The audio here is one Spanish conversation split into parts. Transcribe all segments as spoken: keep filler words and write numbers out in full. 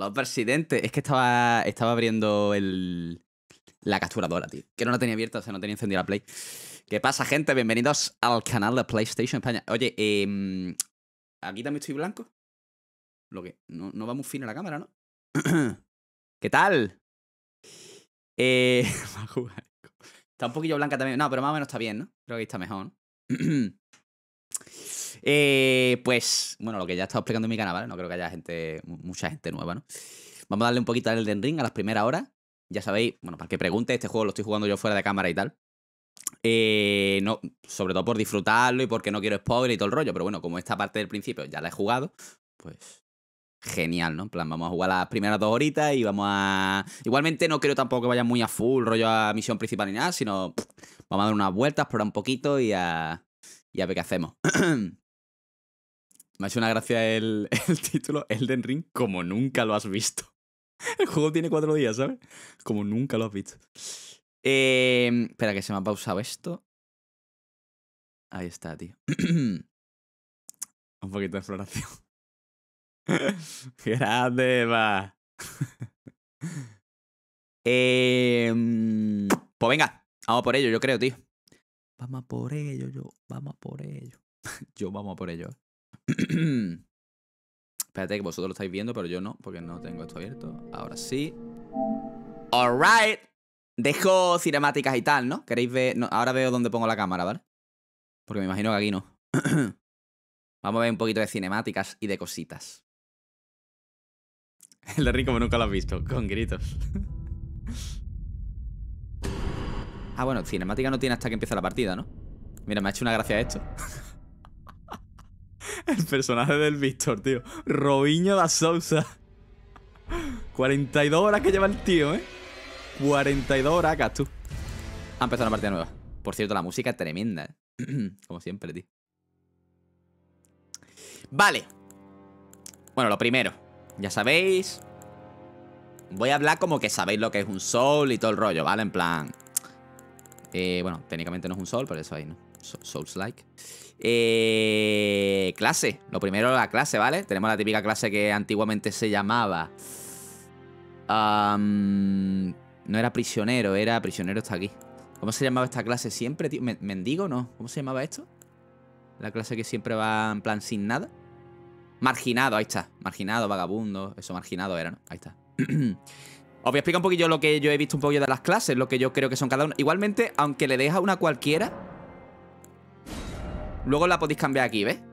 Hello, presidente. Es que estaba, estaba abriendo el, la capturadora, tío. Que no la tenía abierta, o sea, no tenía encendida la Play. ¿Qué pasa, gente? Bienvenidos al canal de PlayStation España. Oye, eh, aquí también estoy blanco. Lo que no, no va muy fino la cámara, ¿no? ¿Qué tal? Eh, está un poquillo blanca también. No, pero más o menos está bien, ¿no? Creo que ahí está mejor, ¿no? eh, pues, bueno, lo que ya he estado explicando en mi canal, ¿vale? No creo que haya gente, mucha gente nueva, ¿no? Vamos a darle un poquito al Elden Ring a las primeras horas. Ya sabéis, bueno, para el que pregunte, este juego lo estoy jugando yo fuera de cámara y tal. Eh, no, sobre todo por disfrutarlo y porque no quiero spoiler y todo el rollo. Pero bueno, como esta parte del principio ya la he jugado, pues genial, ¿no? En plan, vamos a jugar las primeras dos horitas y vamos a... Igualmente no quiero tampoco que vaya muy a full, rollo a misión principal ni nada, sino pff, vamos a dar unas vueltas, explorar un poquito y a, y a ver qué hacemos. Me ha hecho una gracia el, el título Elden Ring como nunca lo has visto. El juego tiene cuatro días, ¿sabes? Como nunca lo has visto. Eh, espera, que se me ha pausado esto. Ahí está, tío. Un poquito de exploración. Grande, va. eh, pues venga, vamos a por ello, yo creo, tío. Vamos a por ello, yo. Vamos a por ello. yo, vamos a por ello. Espérate, que vosotros lo estáis viendo, pero yo no, porque no tengo esto abierto. Ahora sí. Alright. Dejo cinemáticas y tal, ¿no? ¿Queréis ver? No, ahora veo dónde pongo la cámara, ¿vale? Porque me imagino que aquí no. Vamos a ver un poquito de cinemáticas y de cositas. El de Rick como nunca lo has visto, con gritos. Ah, bueno, cinemática no tiene hasta que empieza la partida, ¿no? Mira, me ha hecho una gracia esto. El personaje del Víctor, tío. Robinho da Sousa. cuarenta y dos horas que lleva el tío, ¿eh? cuarenta y dos horas, tú. Ha empezado una partida nueva. Por cierto, la música es tremenda, ¿eh? Como siempre, tío. Vale. Bueno, lo primero. Ya sabéis. Voy a hablar como que sabéis lo que es un Soul y todo el rollo, ¿vale? En plan... Eh, bueno, técnicamente no es un Soul, pero eso ahí, ¿no? Souls-like. Eh, clase. Lo primero, la clase, ¿vale? Tenemos la típica clase que antiguamente se llamaba... Um, no era prisionero, era prisionero está aquí. ¿Cómo se llamaba esta clase siempre, tío? ¿Mendigo no? ¿Cómo se llamaba esto? La clase que siempre va en plan sin nada. Marginado, ahí está. Marginado, vagabundo. Eso, marginado era, ¿no? Ahí está. Os voy a explicar un poquillo lo que yo he visto un poquillo de las clases, lo que yo creo que son cada una. Igualmente, aunque le deja una cualquiera, luego la podéis cambiar aquí, ¿ves?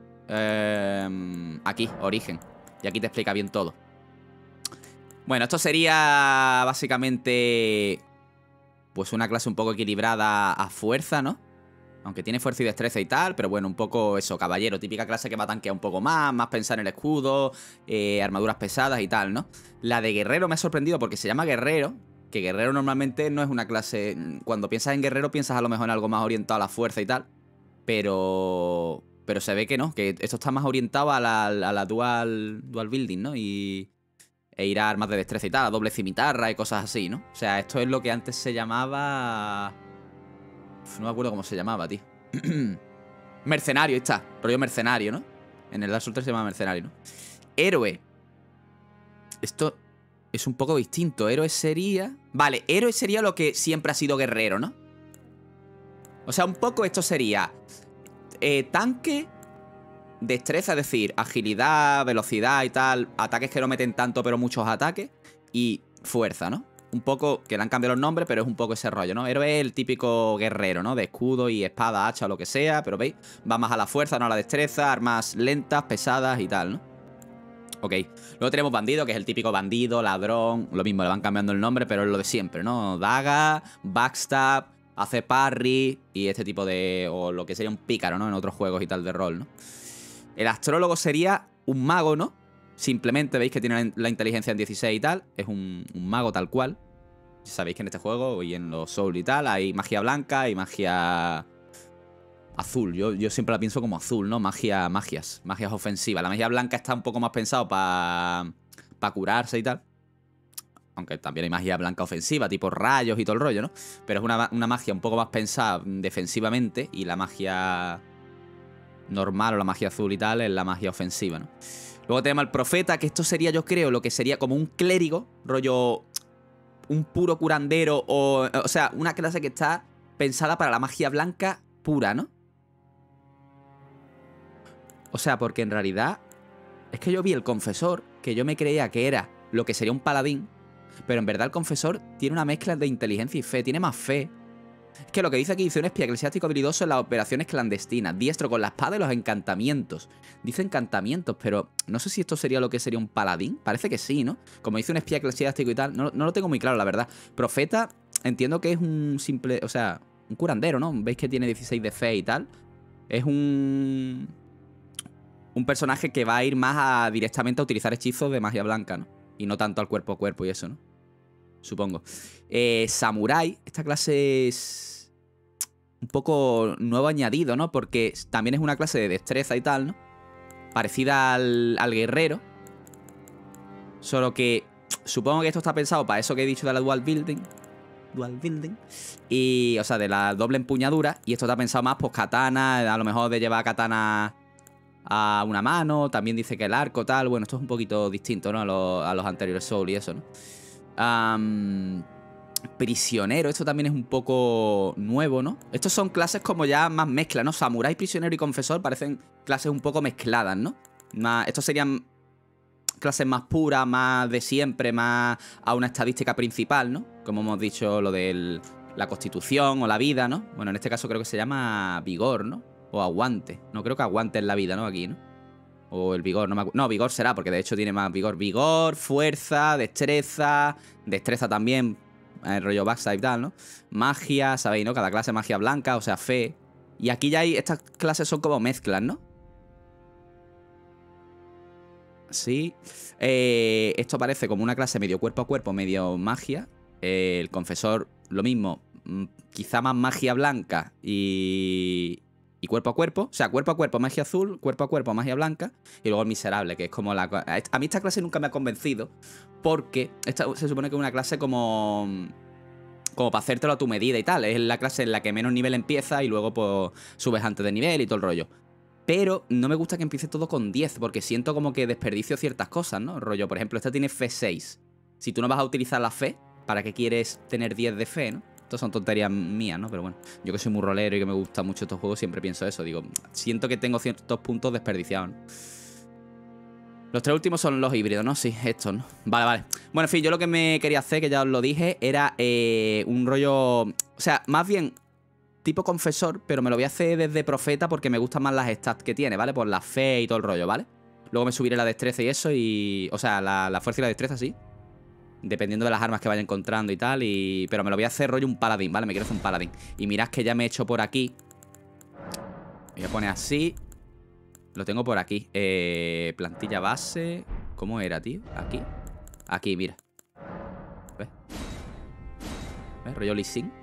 Eh, aquí, origen. Y aquí te explica bien todo. Bueno, esto sería básicamente pues una clase un poco equilibrada a fuerza, ¿no? Aunque tiene fuerza y destreza y tal, pero bueno, un poco eso, caballero. Típica clase que va a tanquear un poco más, más pensar en el escudo, eh, armaduras pesadas y tal, ¿no? La de guerrero me ha sorprendido porque se llama guerrero, que guerrero normalmente no es una clase... Cuando piensas en guerrero piensas a lo mejor en algo más orientado a la fuerza y tal, pero... Pero se ve que no, que esto está más orientado a la, a la dual, dual building, ¿no? Y... E ir a armas de destreza y tal, a doble cimitarra y cosas así, ¿no? O sea, esto es lo que antes se llamaba... Uf, no me acuerdo cómo se llamaba, tío. Mercenario, ahí está. Rollo mercenario, ¿no? En el Dark Souls tres se llama mercenario, ¿no? Héroe. Esto es un poco distinto. Héroe sería... Vale, héroe sería lo que siempre ha sido guerrero, ¿no? O sea, un poco esto sería... Eh, tanque... Destreza, es decir, agilidad, velocidad y tal. Ataques que no meten tanto, pero muchos ataques. Y fuerza, ¿no? Un poco, que le han cambiado los nombres, pero es un poco ese rollo, ¿no? Héroe es el típico guerrero, ¿no? De escudo y espada, hacha o lo que sea. Pero veis, va más a la fuerza, no a la destreza. Armas lentas, pesadas y tal, ¿no? Ok. Luego tenemos bandido, que es el típico bandido, ladrón. Lo mismo, le van cambiando el nombre, pero es lo de siempre, ¿no? Daga, backstab, hace parry y este tipo de... O lo que sería un pícaro, ¿no? En otros juegos y tal de rol, ¿no? El astrólogo sería un mago, ¿no? Simplemente veis que tiene la inteligencia en dieciséis y tal. Es un, un mago tal cual. Sabéis que en este juego y en los Souls y tal hay magia blanca y magia azul. Yo, yo siempre la pienso como azul, ¿no? Magia, magias, magias ofensivas. La magia blanca está un poco más pensado para pa curarse y tal. Aunque también hay magia blanca ofensiva, tipo rayos y todo el rollo, ¿no? Pero es una, una magia un poco más pensada defensivamente. Y la magia... normal o la magia azul y tal es la magia ofensiva, ¿no? Luego tenemos al profeta, que esto sería, yo creo, lo que sería como un clérigo, rollo... un puro curandero o... O sea, una clase que está pensada para la magia blanca pura, ¿no? O sea, porque en realidad... Es que yo vi el confesor, que yo me creía que era lo que sería un paladín, pero en verdad el confesor tiene una mezcla de inteligencia y fe, tiene más fe. Es que lo que dice aquí, dice un espía eclesiástico habilidoso en las operaciones clandestinas, diestro con la espada y los encantamientos. Dice encantamientos, pero no sé si esto sería lo que sería un paladín. Parece que sí, ¿no? Como dice un espía eclesiástico y tal, no, no lo tengo muy claro, la verdad. Profeta, entiendo que es un simple, o sea, un curandero, ¿no? Veis que tiene dieciséis de fe y tal. Es un... un personaje que va a ir más a, directamente a utilizar hechizos de magia blanca, ¿no? Y no tanto al cuerpo a cuerpo y eso, ¿no? Supongo. Eh, Samurai, esta clase es un poco nuevo añadido, ¿no? Porque también es una clase de destreza y tal, ¿no? Parecida al, al guerrero. Solo que supongo que esto está pensado para eso que he dicho de la dual building. Dual building. Y, o sea, de la doble empuñadura. Y esto está pensado más, pues, katana. A lo mejor de llevar katana a una mano. También dice que el arco, tal. Bueno, esto es un poquito distinto, ¿no? A los, a los anteriores Soul y eso, ¿no? Um, prisionero, esto también es un poco nuevo, ¿no? Estos son clases como ya más mezcla, ¿no? Samurai, prisionero y confesor parecen clases un poco mezcladas, ¿no? Más, estos serían clases más puras, más de siempre, más a una estadística principal, ¿no? Como hemos dicho, lo de la constitución o la vida, ¿no? Bueno, en este caso creo que se llama vigor, ¿no? O aguante. No, creo que aguante es la vida, ¿no? Aquí, ¿no? O el vigor, no me acuerdo. No, vigor será, porque de hecho tiene más vigor. Vigor, fuerza, destreza. Destreza también, el rollo backside y tal, ¿no? Magia, ¿sabéis, no? Cada clase magia blanca, o sea, fe. Y aquí ya hay... Estas clases son como mezclas, ¿no? Sí. Eh, esto parece como una clase medio cuerpo a cuerpo, medio magia. Eh, el confesor, lo mismo. Quizá más magia blanca y... Y cuerpo a cuerpo, o sea, cuerpo a cuerpo magia azul, cuerpo a cuerpo magia blanca. Y luego el miserable, que es como la... A mí esta clase nunca me ha convencido, porque esta se supone que es una clase como... Como para hacértelo a tu medida y tal. Es la clase en la que menos nivel empieza y luego pues subes antes de nivel y todo el rollo. Pero no me gusta que empiece todo con diez, porque siento como que desperdicio ciertas cosas, ¿no? Rollo, por ejemplo, esta tiene fe seis. Si tú no vas a utilizar la fe, ¿para qué quieres tener diez de fe, no? Estas son tonterías mías, ¿no? Pero bueno, yo que soy muy rolero y que me gustan mucho estos juegos, siempre pienso eso. Digo, siento que tengo ciertos puntos desperdiciados, ¿no? Los tres últimos son los híbridos, ¿no? Sí, estos, ¿no? Vale, vale. Bueno, en fin, yo lo que me quería hacer, que ya os lo dije, era eh, un rollo... O sea, más bien tipo confesor, pero me lo voy a hacer desde profeta porque me gustan más las stats que tiene, ¿vale? Por la fe y todo el rollo, ¿vale? Luego me subiré la destreza y eso y... O sea, la, la fuerza y la destreza, sí. Dependiendo de las armas que vaya encontrando y tal. Y... Pero me lo voy a hacer rollo un paladín, ¿vale? Me quiero hacer un paladín. Y mirad que ya me he hecho por aquí. Voy a poner así. Lo tengo por aquí. Eh, plantilla base. ¿Cómo era, tío? Aquí. Aquí, mira. ¿Ves? ¿Ves? Rollo Lee Sin.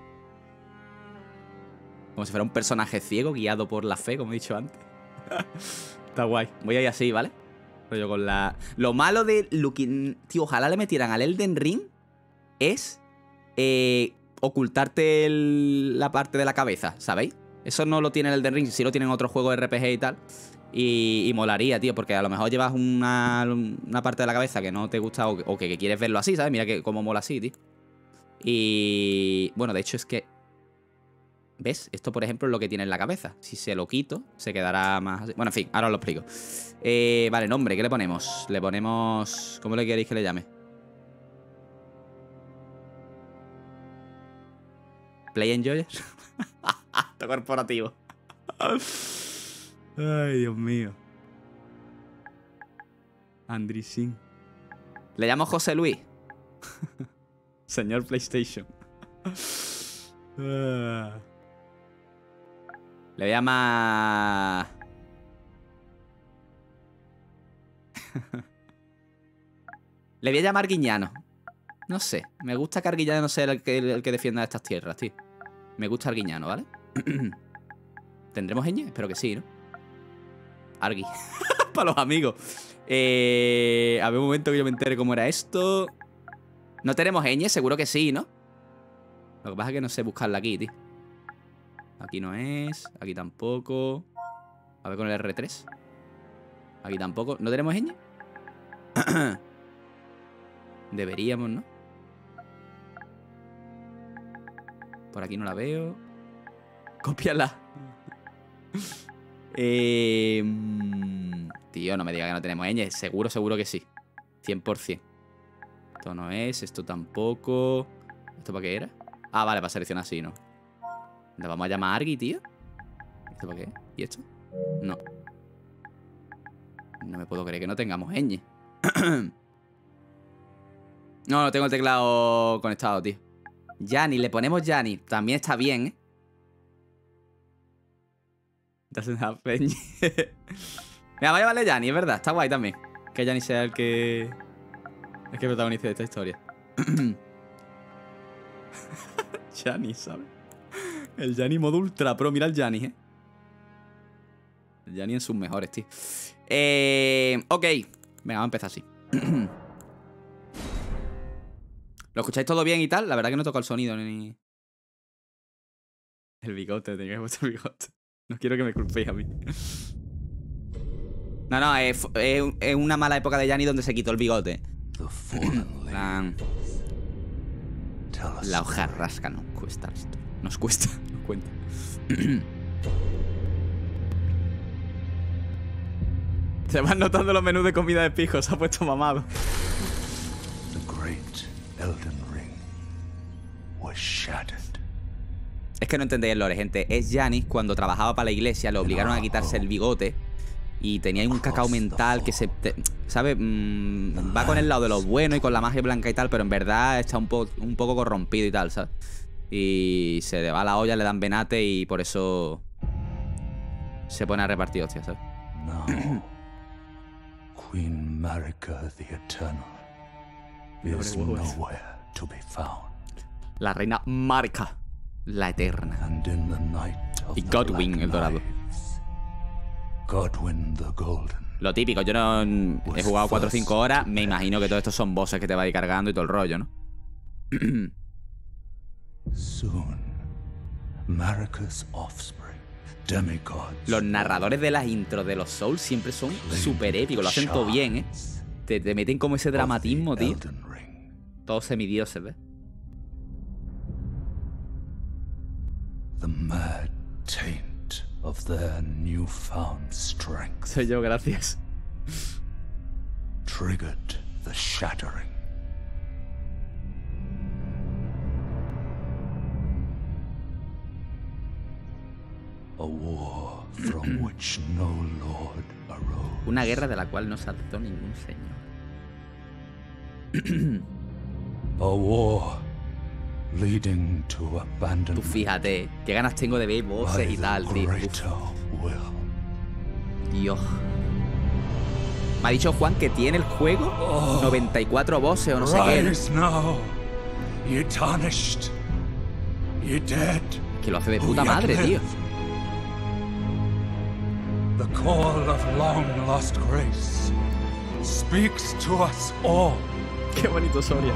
Como si fuera un personaje ciego guiado por la fe, como he dicho antes. Está guay. Voy a ir así, ¿vale? Rollo con la... Lo malo de Looking... Tío, ojalá le metieran al Elden Ring es eh, ocultarte el... la parte de la cabeza, ¿sabéis? Eso no lo tiene el Elden Ring, sí lo tienen otros juegos de R P G y tal. Y, y molaría, tío, porque a lo mejor llevas una, una parte de la cabeza que no te gusta o, o que, que quieres verlo así, ¿sabes? Mira que cómo mola así, tío. Y... Bueno, de hecho es que... ¿Ves? Esto, por ejemplo, es lo que tiene en la cabeza. Si se lo quito, se quedará más así. Bueno, en fin, ahora os lo explico. Eh, vale, nombre, ¿qué le ponemos? Le ponemos... ¿Cómo le queréis que le llame? Play Enjoyer. Esto corporativo. Ay, Dios mío. Andrisin. Le llamo José Luis. Señor PlayStation. Le voy a llamar... Le voy a llamar Guiñano. No sé. Me gusta que Arguiñano no sea el que, el que defienda estas tierras, tío. Me gusta Arguiñano, ¿vale? ¿Tendremos ñ? Espero que sí, ¿no? Argui. Para los amigos. Eh, a ver un momento que yo me entere cómo era esto. ¿No tenemos ñ? Seguro que sí, ¿no? Lo que pasa es que no sé buscarla aquí, tío. Aquí no es. Aquí tampoco. A ver con el erre tres. Aquí tampoco. ¿No tenemos ñ? Deberíamos, ¿no? Por aquí no la veo. Cópiala. eh, tío, no me diga que no tenemos ñ. Seguro, seguro que sí. cien por cien. Esto no es, esto tampoco. ¿Esto para qué era? Ah, vale, para seleccionar así, ¿no? ¿Le vamos a llamar a Argy, tío? ¿Esto para qué? ¿Y esto? No. No me puedo creer que no tengamos ñ. No, no tengo el teclado conectado, tío. Yanni, le ponemos Yanni. También está bien, ¿eh? Doesn't have ñ. Mira, vaya a llamarle Yanni, es verdad. Está guay también. Que Yanni sea el que... El que protagonice esta historia. Yanni, ¿sabes? El Yanni modo ultra pro. Mira el Yanni, ¿eh? El Yanni en sus mejores, tío. Eh, ok. Venga, vamos a empezar así. ¿Lo escucháis todo bien y tal? La verdad que no toca el sonido ni... El bigote, tenía que haber puesto el bigote. No quiero que me culpéis a mí. No, no, es, es, es una mala época de Yanni donde se quitó el bigote. La, la hojarrasca nos cuesta esto. Nos cuesta, nos cuenta. Se van notando los menús de comida de pijo. Se ha puesto mamado. Es que no entendéis el lore, gente. Es Yanni cuando trabajaba para la iglesia. Le obligaron a quitarse el bigote. Y tenía un cacao mental que se... ¿Sabes? Mm, va con el lado de lo bueno y con la magia blanca y tal. Pero en verdad está un, po un poco corrompido y tal, ¿sabes? Y se le va la olla, le dan venate y por eso... Se pone a repartir hostias, ¿sabes? No. Queen Marika the Eternal is nowhere to be found. La reina Marika, la eterna. And in the night of y Godwyn, el dorado. Godwyn the Golden. Lo típico, yo no he jugado cuatro o cinco horas. Me imagino que todos estos son bosses que te va a ir cargando y todo el rollo, ¿no? Soon, Marika's offspring, demigods. Los narradores de las intros de los Souls siempre son súper épicos. Lo hacen todo bien, ¿eh? Te, te meten como ese dramatismo, tío. Todos semidioses, ¿ves? The mad taint of their newfound strength. Soy yo, gracias. Triggered the shattering. A war from which no lord arose. Una guerra de la cual no se alzó ningún señor. A war leading to abandonment. Tú fíjate, qué ganas tengo de ver voces y tal, tío. Dios. Me ha dicho Juan que tiene el juego oh, noventa y cuatro voces o no sé qué. Now, ye tarnished, ye dead, que lo hace de puta madre, tío. The call of long lost grace speaks to us all. Qué bonito Soria.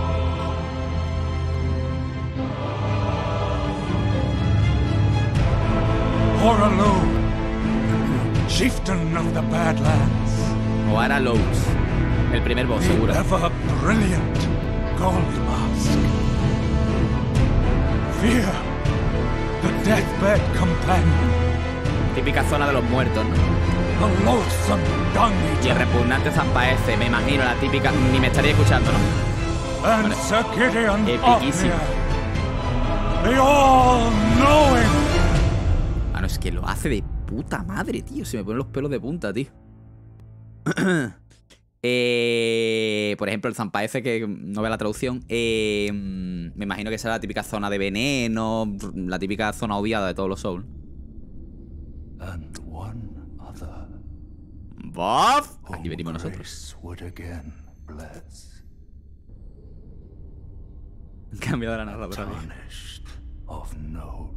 Horaloo, chieftain of the Badlands. O Ara Lowe's, el primer boss, seguro. Ever brilliant gold mask. Fear, the deathbed companion. Típica zona de los muertos, ¿no? The loathsome dung y el repugnante Zampaese, me imagino, la típica. Ni me estaría escuchando, ¿no? And bueno, Sir Gideon epiquísimo. The all-knowing. Ah, no, es que lo hace de puta madre, tío. Se me ponen los pelos de punta, tío. eh, por ejemplo, el Zampaese, que no ve la traducción. Eh, me imagino que será la típica zona de veneno, la típica zona odiada de todos los Souls. And one other. ¡Bof! Aquí venimos nosotros. Han cambiado la narradora. No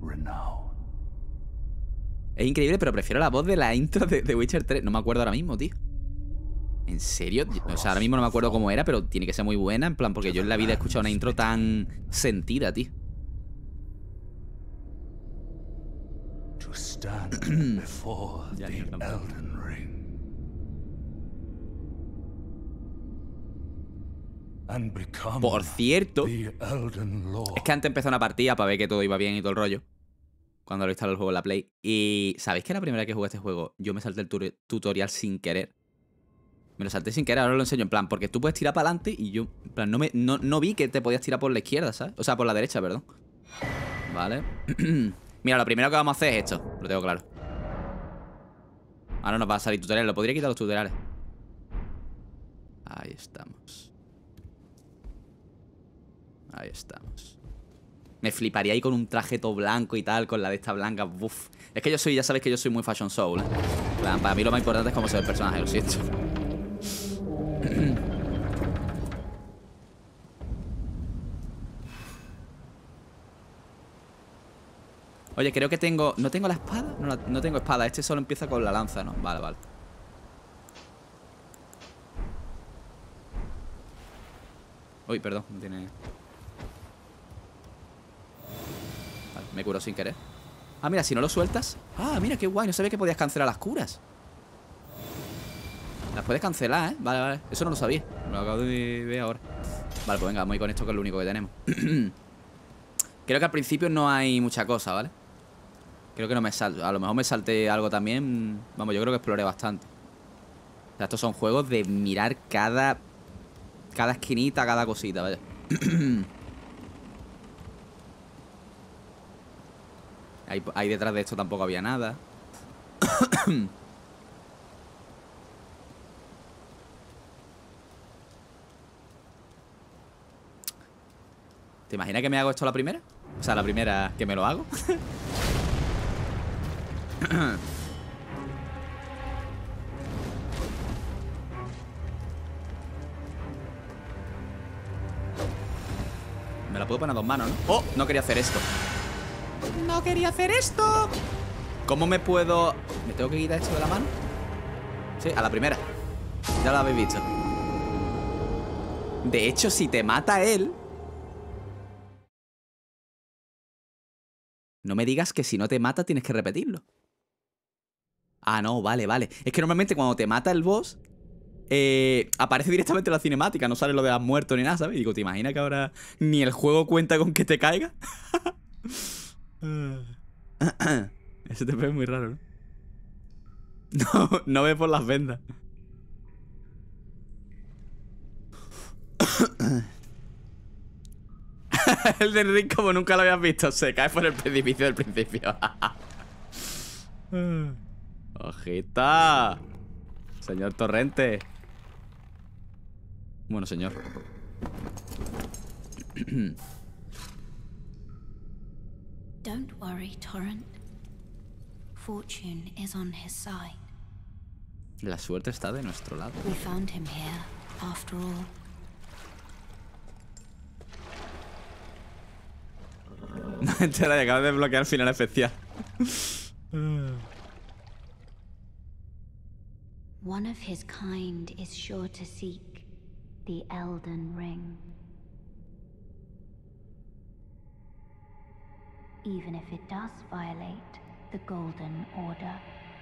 es increíble, pero prefiero la voz de la intro de The Witcher tres. No me acuerdo ahora mismo, tío. ¿En serio? O sea, ahora mismo no me acuerdo cómo era, pero tiene que ser muy buena. En plan, porque yo en la vida he escuchado una intro tan sentida, tío. To stand before the Elden Ring. and become Por cierto, the Elden Lord. es que antes empezó una partida para ver que todo iba bien y todo el rollo. Cuando lo instalé el juego en la Play. Y ¿sabéis que la primera vez que jugué este juego yo me salté el tu tutorial sin querer? Me lo salté sin querer, ahora lo enseño en plan, porque tú puedes tirar para adelante y yo, en plan, no, me, no, no vi que te podías tirar por la izquierda, ¿sabes? O sea, por la derecha, perdón. Vale. Mira, lo primero que vamos a hacer es esto, lo tengo claro. Ahora nos va a salir tutorial, lo podría quitar los tutoriales. Ahí estamos. Ahí estamos. Me fliparía ahí con un traje todo blanco y tal, con la de esta blanca, uff. Es que yo soy, ya sabéis que yo soy muy fashion soul, ¿eh? En plan, para mí lo más importante es cómo se ve el personaje, lo siento. Oye, creo que tengo... ¿No tengo la espada? No, no tengo espada. Este solo empieza con la lanza, ¿no? Vale, vale. Uy, perdón. No tiene... Vale, me curó sin querer. Ah, mira, si no lo sueltas... Ah, mira, qué guay. No sabía que podías cancelar las curas. Las puedes cancelar, ¿eh? Vale, vale. Eso no lo sabía. Lo acabo de ver ahora. Vale, pues venga, vamos a ir con esto, que es lo único que tenemos. Creo que al principio no hay mucha cosa, ¿vale? Creo que no me salto. A lo mejor me salté algo también. Vamos, yo creo que exploré bastante. O sea, estos son juegos de mirar cada... Cada esquinita, cada cosita, vaya. ahí, ahí detrás de esto tampoco había nada. ¿Te imaginas que me hago esto la primera? O sea, la primera que me lo hago. Me la puedo poner a dos manos, ¿no? ¡Oh! No quería hacer esto. ¡No quería hacer esto! ¿Cómo me puedo...? ¿Me tengo que quitar esto de la mano? Sí, a la primera. Ya lo habéis visto. De hecho, si te mata él... No me digas que si no te mata tienes que repetirlo. Ah, no, vale, vale. Es que normalmente cuando te mata el boss, eh, aparece directamente la cinemática. No sale lo de has muerto ni nada, ¿sabes? Y digo, ¿te imaginas que ahora ni el juego cuenta con que te caiga? Ese te ve muy raro, ¿no? No, no ve por las vendas. El de Rick, como nunca lo habías visto, se cae por el precipicio del principio. ¡Ojita! Señor Torrente. Bueno, señor. Don't worry, Torrent. Fortune is on his side. La suerte está de nuestro lado. We found him here, after all. No me entera y acabo de bloquear el final especial. One of his kind is sure to seek the Elden Ring. Even if it does violate the Golden Order.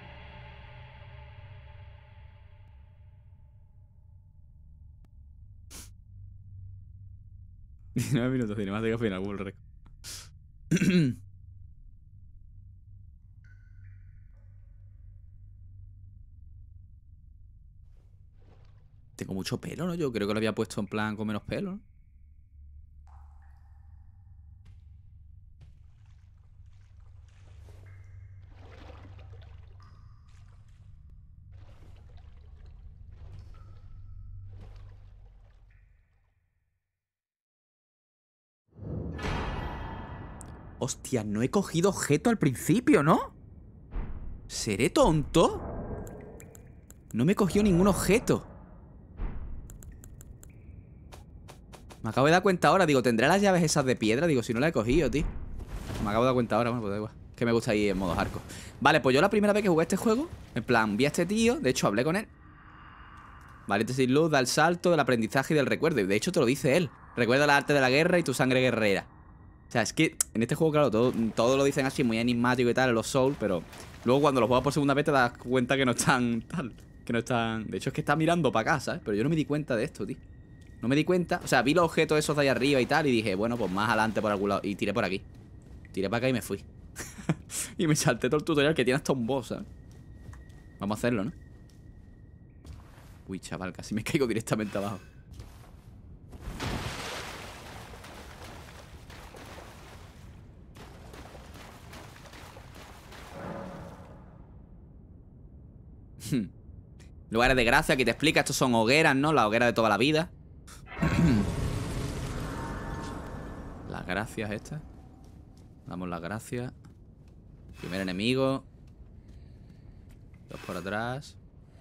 diecinueve minutos cinemática final, Bull Record. Tengo mucho pelo, ¿no? Yo creo que lo había puesto en plan con menos pelo, ¿no? Hostia, no he cogido objeto al principio, ¿no? ¿Seré tonto? No me cogió ningún objeto. Me acabo de dar cuenta ahora. Digo, ¿tendré las llaves esas de piedra? Digo, si no la he cogido, tío. Me acabo de dar cuenta ahora. Bueno, pues da igual. Que me gusta ir en modo hardcore. Vale, pues yo la primera vez que jugué este juego, en plan, vi a este tío. De hecho, hablé con él. Valiente sin luz, da el salto del aprendizaje y del recuerdo. Y de hecho te lo dice él. Recuerda el arte de la guerra y tu sangre guerrera. O sea, es que en este juego, claro, todo, todo lo dicen así, muy enigmático y tal, en los Souls, pero luego cuando lo juegas por segunda vez te das cuenta que no están tal. Que no están... De hecho, es que está mirando para acá, ¿sabes? Pero yo no me di cuenta de esto, tío. No me di cuenta. O sea, vi los objetos esos de ahí arriba y tal. Y dije, bueno, pues más adelante por algún lado. Y tiré por aquí. Tiré para acá y me fui. Y me salté todo el tutorial que tiene hasta un boss, ¿sabes? Vamos a hacerlo, ¿no? Uy, chaval, casi me caigo directamente abajo. Lugares de gracia, aquí te explica. Estos son hogueras, ¿no? Las hogueras de toda la vida. Las gracias estas. Damos las gracias. Primer enemigo. Dos por atrás.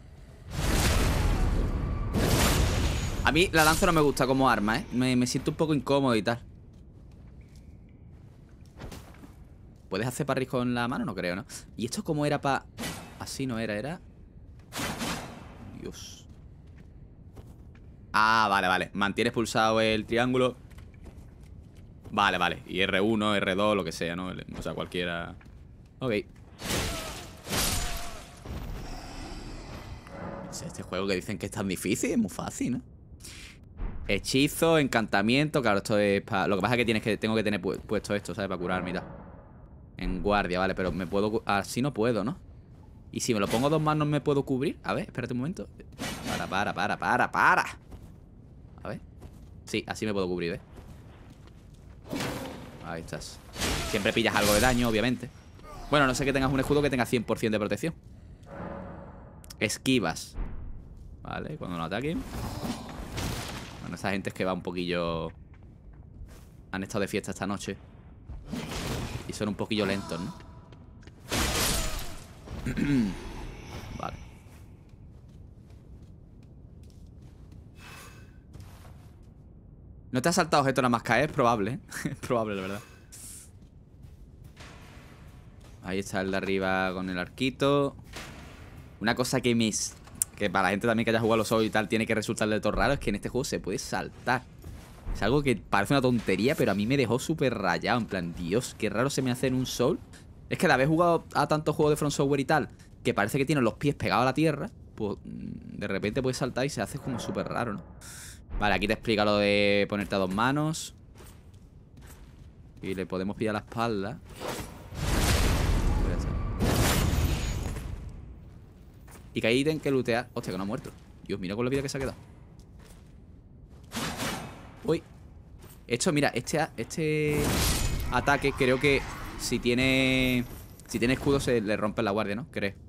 A mí la lanza no me gusta como arma, ¿eh? Me, me siento un poco incómodo y tal. ¿Puedes hacer parries con la mano? No creo, ¿no? ¿Y esto cómo era para...? Así no era, era... Dios. Ah, vale, vale. Mantienes pulsado el triángulo. Vale, vale. Y erre uno, erre dos, lo que sea, ¿no? O sea, cualquiera. Ok. Este juego que dicen que es tan difícil, es muy fácil, ¿no? Hechizo, encantamiento. Claro, esto es para... Lo que pasa es que tienes que tengo que tener pu puesto esto, ¿sabes? Para curarme y tal. En guardia, vale, pero me puedo... Así no puedo, ¿no? Y si me lo pongo dos manos, ¿me puedo cubrir? A ver, espérate un momento. Para, para, para, para, para. A ver. Sí, así me puedo cubrir, ¿eh? Ahí estás. Siempre pillas algo de daño, obviamente. Bueno, no sé que tengas un escudo que tenga cien por ciento de protección. Esquivas. Vale, cuando no ataquen. Bueno, esa gente es que va un poquillo... Han estado de fiesta esta noche. Y son un poquillo lentos, ¿no? Vale. No te ha saltado objeto nada más caer, es probable, ¿eh? Es probable, la verdad. Ahí está el de arriba con el arquito. Una cosa que me... Que para la gente también que haya jugado los Souls y tal tiene que resultar de todo raro es que en este juego se puede saltar. Es algo que parece una tontería, pero a mí me dejó súper rayado. En plan, Dios, qué raro se me hace en un Soul. Es que de haber jugado a tantos juegos de From Software y tal, que parece que tienen los pies pegados a la tierra, pues de repente puedes saltar y se hace como súper raro, ¿no? Vale, aquí te explica lo de ponerte a dos manos. Y le podemos pillar la espalda. Y que ahí tienen que lootear. Hostia, que no ha muerto. Dios, mira con la vida que se ha quedado. Uy. Esto, mira, este, este ataque creo que si tiene... Si tiene escudo se le rompe la guardia, ¿no? Creo.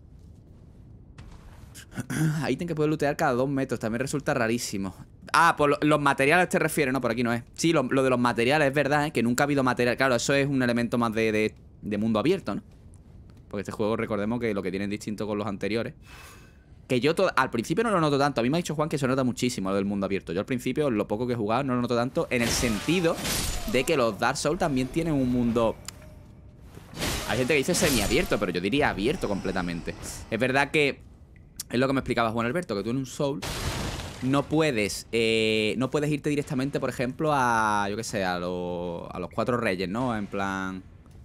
Ahí tienen que poder lootear cada dos metros. También resulta rarísimo. Ah, por lo, los materiales te refieres, ¿no? Por aquí no es. Sí, lo, lo de los materiales es verdad, ¿eh? Que nunca ha habido material. Claro, eso es un elemento más de, de, de mundo abierto, ¿no? Porque este juego, recordemos que lo que tiene distinto con los anteriores. Que yo al principio no lo noto tanto. A mí me ha dicho Juan que se nota muchísimo lo del mundo abierto. Yo al principio, lo poco que he jugado, no lo noto tanto. En el sentido de que los Dark Souls también tienen un mundo... Hay gente que dice semiabierto, pero yo diría abierto completamente. Es verdad que... Es lo que me explicaba Juan Alberto, que tú en un Soul no puedes eh, no puedes irte directamente, por ejemplo, a... Yo qué sé, a, lo, a los cuatro reyes, ¿no? En plan...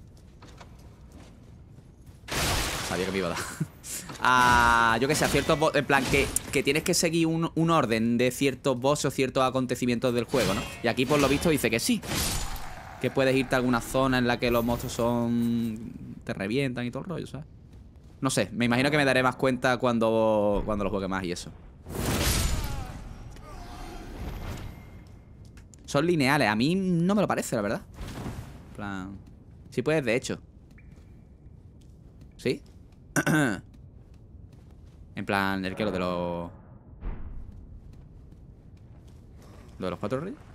Sabía que me iba a dar. A, yo qué sé, a ciertos boss. En plan, que, que tienes que seguir un, un orden de ciertos bosses o ciertos acontecimientos del juego, ¿no? Y aquí, por lo visto, dice que sí. Que puedes irte a alguna zona en la que los monstruos son... Te revientan y todo el rollo, ¿sabes? No sé, me imagino que me daré más cuenta cuando, cuando lo juegue más y eso. Son lineales, a mí no me lo parece, la verdad. En plan... Sí puedes, de hecho. ¿Sí? En plan, ¿el qué? Lo de los... ¿Lo de los cuatro reyes?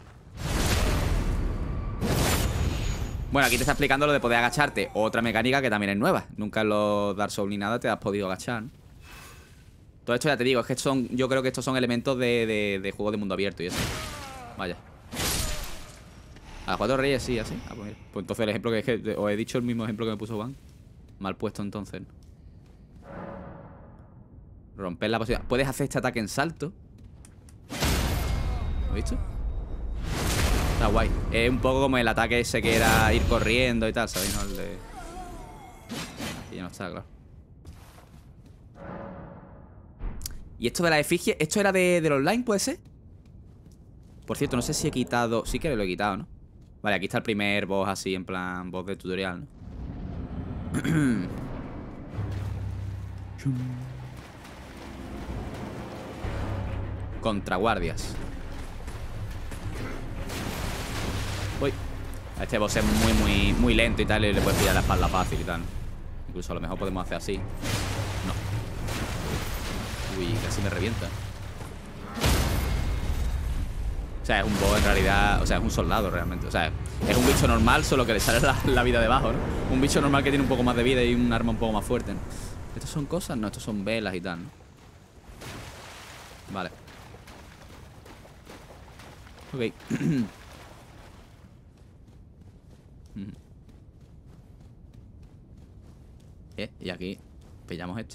Bueno, aquí te está explicando lo de poder agacharte. Otra mecánica que también es nueva. Nunca en los Dark Souls ni nada te has podido agachar, ¿no? Todo esto ya te digo, es que son... Yo creo que estos son elementos de, de, de juego de mundo abierto y eso. Vaya. A los cuatro reyes sí, así. Ah, pues mira. Pues entonces el ejemplo que es que... Os he dicho el mismo ejemplo que me puso Juan. Mal puesto entonces. Romper la posibilidad. Puedes hacer este ataque en salto. ¿Lo has visto? Está guay. Es un poco como el ataque ese que era ir corriendo y tal, ¿sabéis? ¿No? El de... Y ya no está, claro. ¿Y esto de la efigie? ¿Esto era de, del online, puede ser? Por cierto, no sé si he quitado... Sí que lo he quitado, ¿no? Vale, aquí está el primer boss así, en plan boss de tutorial, ¿no? Contraguardias. Uy. Este boss es muy, muy, muy lento y tal, y le puedes pillar la espalda fácil y tal, ¿no? Incluso a lo mejor podemos hacer así. No. Uy, casi me revienta. O sea, es un boss en realidad. O sea, es un soldado realmente. O sea, es un bicho normal, solo que le sale la, la vida debajo, ¿no? Un bicho normal que tiene un poco más de vida y un arma un poco más fuerte, ¿no? ¿Estos son cosas? No, estos son velas y tal, ¿no? Vale. Ok. eh, y aquí pillamos esto.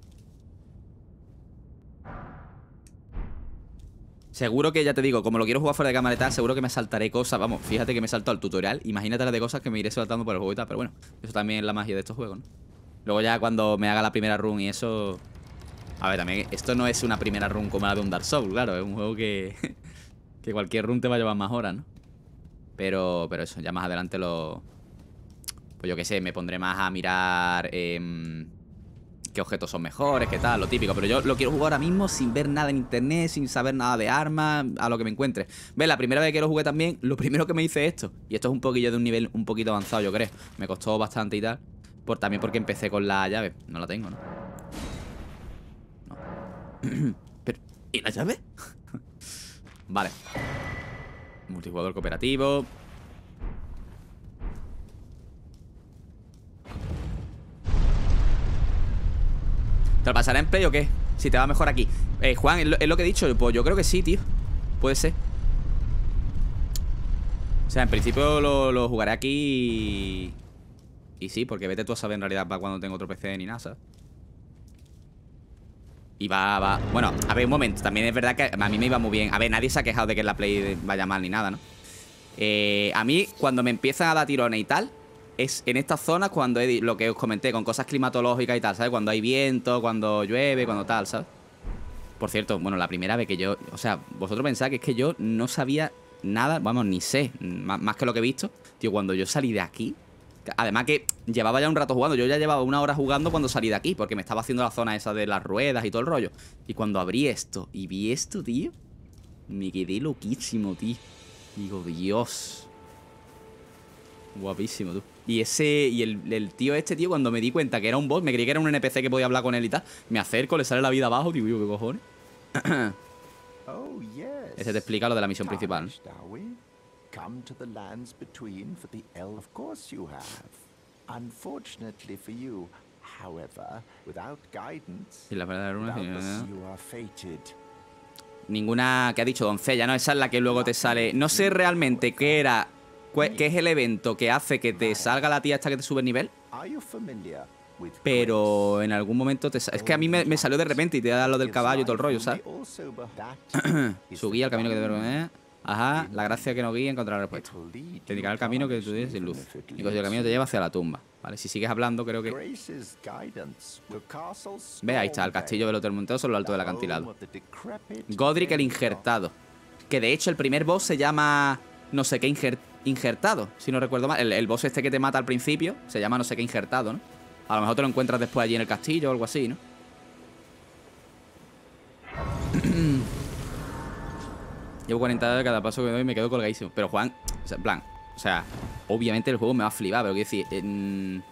Seguro que, ya te digo, como lo quiero jugar fuera de cámara y tal, seguro que me saltaré cosas. Vamos, fíjate que me salto al tutorial. Imagínate las de cosas que me iré saltando por el juego y tal. Pero bueno, eso también es la magia de estos juegos, ¿no? Luego ya cuando me haga la primera run y eso... A ver, también esto no es una primera run como la de un Dark Souls, claro. Es un juego que... que cualquier run te va a llevar más horas, ¿no? Pero, pero eso, ya más adelante lo... Pues yo qué sé, me pondré más a mirar... Eh, qué objetos son mejores, qué tal, lo típico. Pero yo lo quiero jugar ahora mismo sin ver nada en internet, sin saber nada de armas, a lo que me encuentre. ¿Ves? La primera vez que lo jugué también, lo primero que me hice esto. Y esto es un poquillo de un nivel un poquito avanzado, yo creo. Me costó bastante y tal. Por, también porque empecé con la llave. No la tengo, ¿no? No. Pero, ¿y la llave? Vale. Multijugador cooperativo. ¿Te lo pasará en Play o qué? Si te va mejor aquí. Eh, Juan, ¿es lo, es lo que he dicho? Pues yo creo que sí, tío. Puede ser. O sea, en principio lo, lo jugaré aquí y... y sí, porque vete tú a saber en realidad para cuando tengo otro P C ni nada, ¿sabes? Y va, va... Bueno, a ver, un momento. También es verdad que a mí me iba muy bien. A ver, nadie se ha quejado de que la Play vaya mal ni nada, ¿no? Eh, a mí, cuando me empiezan a dar tirones y tal... Es en estas zonas cuando he, lo que os comenté, con cosas climatológicas y tal, ¿sabes? Cuando hay viento, cuando llueve, cuando tal, ¿sabes? Por cierto, bueno, la primera vez que yo... O sea, vosotros pensáis que es que yo no sabía nada, vamos, ni sé, más, más que lo que he visto. Tío, cuando yo salí de aquí... Además que llevaba ya un rato jugando. Yo ya llevaba una hora jugando cuando salí de aquí, porque me estaba haciendo la zona esa de las ruedas y todo el rollo. Y cuando abrí esto y vi esto, tío, me quedé loquísimo, tío. Digo, Dios... Guapísimo, tú. Y ese, y el, el tío este, tío, cuando me di cuenta que era un boss, me creí que era un N P C que podía hablar con él y tal. Me acerco, le sale la vida abajo, tío, ¿qué cojones? Oh, yes. Ese te explica lo de la misión principal, ¿no? Come to the lands between for the elf. Of course you have. Unfortunately for you, however, without guidance, Y la verdad without this, you are fated. Ninguna que ha dicho doncella, ¿no? Esa es la que luego te sale. No sé realmente qué era. ¿Qué es el evento que hace que te salga la tía esta que te sube el nivel? Pero en algún momento te... Es que a mí me, me salió de repente y te da lo del caballo y todo el rollo, ¿sabes? Su guía, el camino que debe ver. Ajá, la gracia que nos guía encontrar la respuesta. Te indicará el camino que tú tienes sin luz. Y el camino te lleva hacia la tumba. Vale, si sigues hablando, creo que... Ve, ahí está, el castillo velotermontado sobre lo alto del acantilado. Godric el injertado. Que de hecho el primer boss se llama... No sé qué injertado. Injertado, si no recuerdo mal. El, el boss este que te mata al principio se llama no sé qué injertado, ¿no? A lo mejor te lo encuentras después allí en el castillo o algo así, ¿no? Llevo cuarenta horas de cada paso que doy y me quedo colgadísimo. Pero Juan, o sea, en plan, o sea, obviamente el juego me va a flipar, pero quiero decir, eh,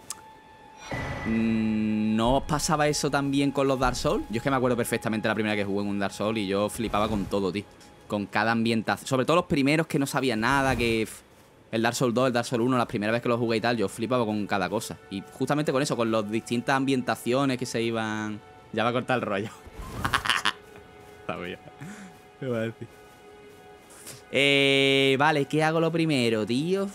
¿no os pasaba eso también con los Dark Souls? Yo es que me acuerdo perfectamente la primera que jugué en un Dark Souls y yo flipaba con todo, tío. Con cada ambientación. Sobre todo los primeros que no sabía nada, que... El Dark Souls dos, el Dark Souls uno, las primeras veces que lo jugué y tal, yo flipaba con cada cosa. Y justamente con eso, con las distintas ambientaciones que se iban... Ya va a cortar el rollo. Está bien. ¿Qué va a decir? Eh, vale, ¿qué hago lo primero, tío?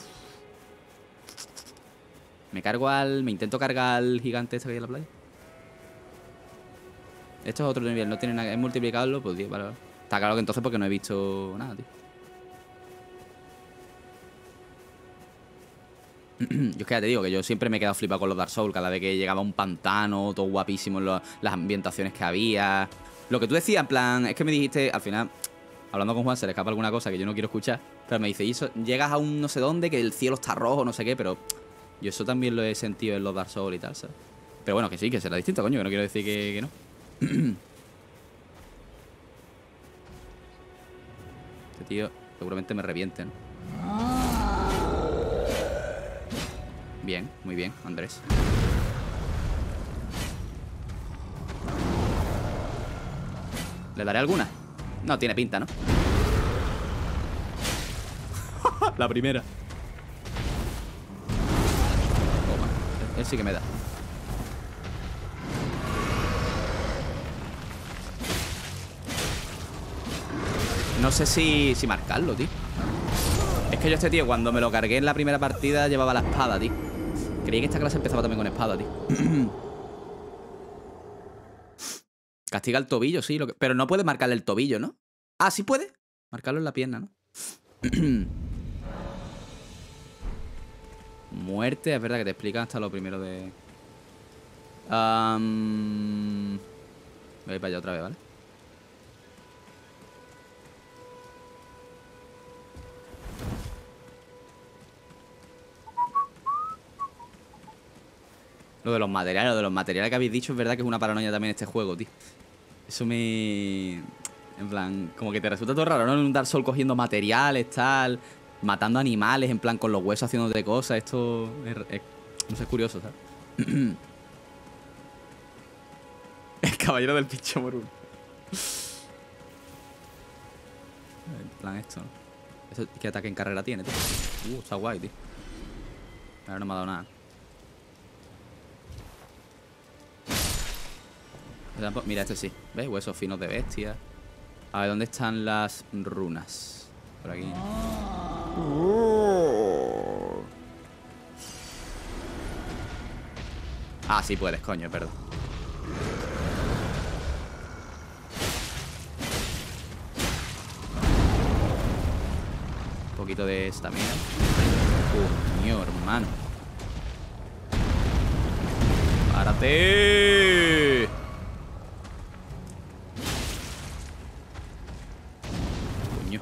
Me cargo al... Me intento cargar al gigante este que hay en la playa. Esto es otro nivel, no tiene nada... Es multiplicarlo, pues tío, vale, vale. Está claro que entonces porque no he visto nada, tío. Yo es que ya te digo que yo siempre me he quedado flipado con los Dark Souls. Cada vez que llegaba un pantano, todo guapísimo, lo, las ambientaciones que había. Lo que tú decías, en plan, es que me dijiste, al final, hablando con Juan, se le escapa alguna cosa que yo no quiero escuchar. Pero me dice, y eso, llegas a un no sé dónde, que el cielo está rojo, no sé qué, pero yo eso también lo he sentido en los Dark Souls y tal, ¿sabes? Pero bueno, que sí, que será distinto, coño, que no quiero decir que, que no. Este tío seguramente me reviente, ¿no? Bien, muy bien, Andrés. ¿Le daré alguna? No, tiene pinta, ¿no? La primera. Toma, él sí que me da. No sé si, si marcarlo, tío. Es que yo este tío, cuando me lo cargué en la primera partida, llevaba la espada, tío. Creí que esta clase empezaba también con espada, tío. Castiga el tobillo, sí. Lo que... Pero no puede marcarle el tobillo, ¿no? Ah, sí puede. Marcarlo en la pierna, ¿no? Muerte, es verdad que te explican hasta lo primero de... Um... Voy a ir para allá otra vez, ¿vale? Lo de los materiales, lo de los materiales que habéis dicho es verdad que es una paranoia también este juego, tío. Eso me... En plan, como que te resulta todo raro, ¿no? En un Dark Souls cogiendo materiales, tal... Matando animales, en plan, con los huesos haciéndote cosas. Esto es... es no sé, es curioso, ¿sabes? El caballero del pincho moruno. En plan esto, ¿no? Eso, ¿qué ataque en carrera tiene, tío? Uh, está guay, tío. Ahora no me ha dado nada. Mira, este sí. ¿Ves? Huesos finos de bestia. A ver, ¿dónde están las runas? Por aquí. Ah, sí puedes, coño, perdón. Un poquito de estamina. Coño, hermano. ¡Párate! Coño.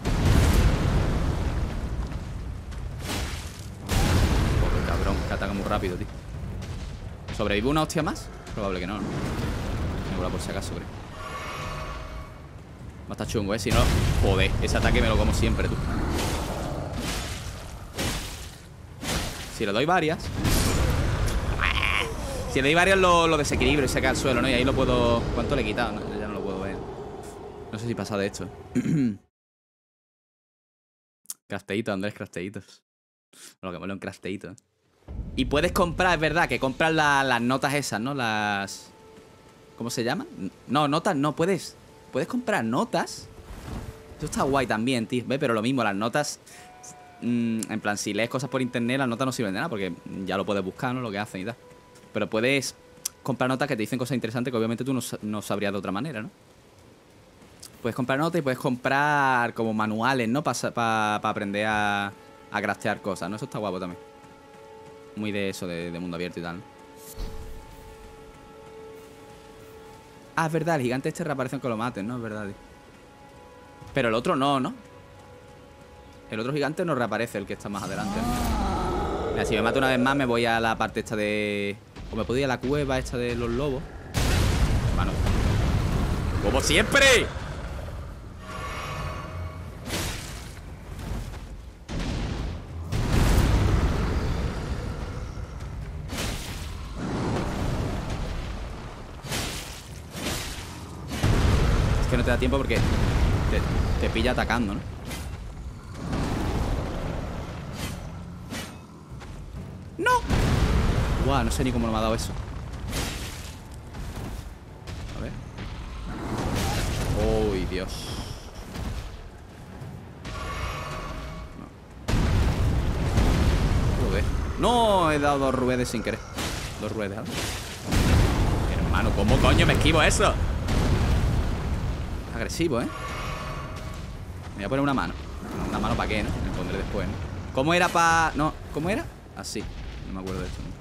Pobre cabrón, que ataca muy rápido, tío. ¿Sobrevive una hostia más? Probable que no, ¿no? Me por si acaso, creo. Va a estar chungo, ¿eh? Si no... Joder, ese ataque me lo como siempre, tú. Si le doy varias... Si le doy varias lo, lo desequilibro y se cae al suelo, ¿no? Y ahí lo puedo... ¿Cuánto le he quitado? No, ya no lo puedo ver. No sé si pasa de esto. Crafteitos, Andrés, crafteitos. Lo que mola un crafteito, ¿eh? Y puedes comprar, es verdad, que compras la, las notas esas, ¿no? Las... ¿Cómo se llama? No, notas no, puedes... Puedes comprar notas. Esto está guay también, tío. ¿Ves? Pero lo mismo, las notas... Mmm, en plan, si lees cosas por internet, las notas no sirven de nada, porque ya lo puedes buscar, ¿no? Lo que hacen y tal. Pero puedes comprar notas que te dicen cosas interesantes que obviamente tú no, no sabrías de otra manera, ¿no? Puedes comprar notas y puedes comprar como manuales, ¿no? Para pa, pa aprender a, a craftear cosas, ¿no? Eso está guapo también. Muy de eso, de, de mundo abierto y tal, ¿no? Ah, es verdad, el gigante este reaparece aunque lo maten, ¿no? Es verdad, tío. Pero el otro no, ¿no? El otro gigante no reaparece, el que está más adelante, ¿no? Mira, si me mato una vez más me voy a la parte esta de... O me puedo ir a la cueva esta de los lobos. Hermano. ¡Como siempre! Es que no te da tiempo porque te, te pilla atacando, ¿no? ¡No! Guau, no sé ni cómo no me ha dado eso. A ver. ¡Uy, Dios! No. Joder. ¡No! He dado dos ruedas sin querer. Dos ruedas. Hermano, ¿cómo coño me esquivo eso? Agresivo, ¿eh? Me voy a poner una mano. ¿Una mano para qué, no? Me pondré después, ¿no? ¿Cómo era para...? No, ¿cómo era? Así. No me acuerdo de esto, ¿no?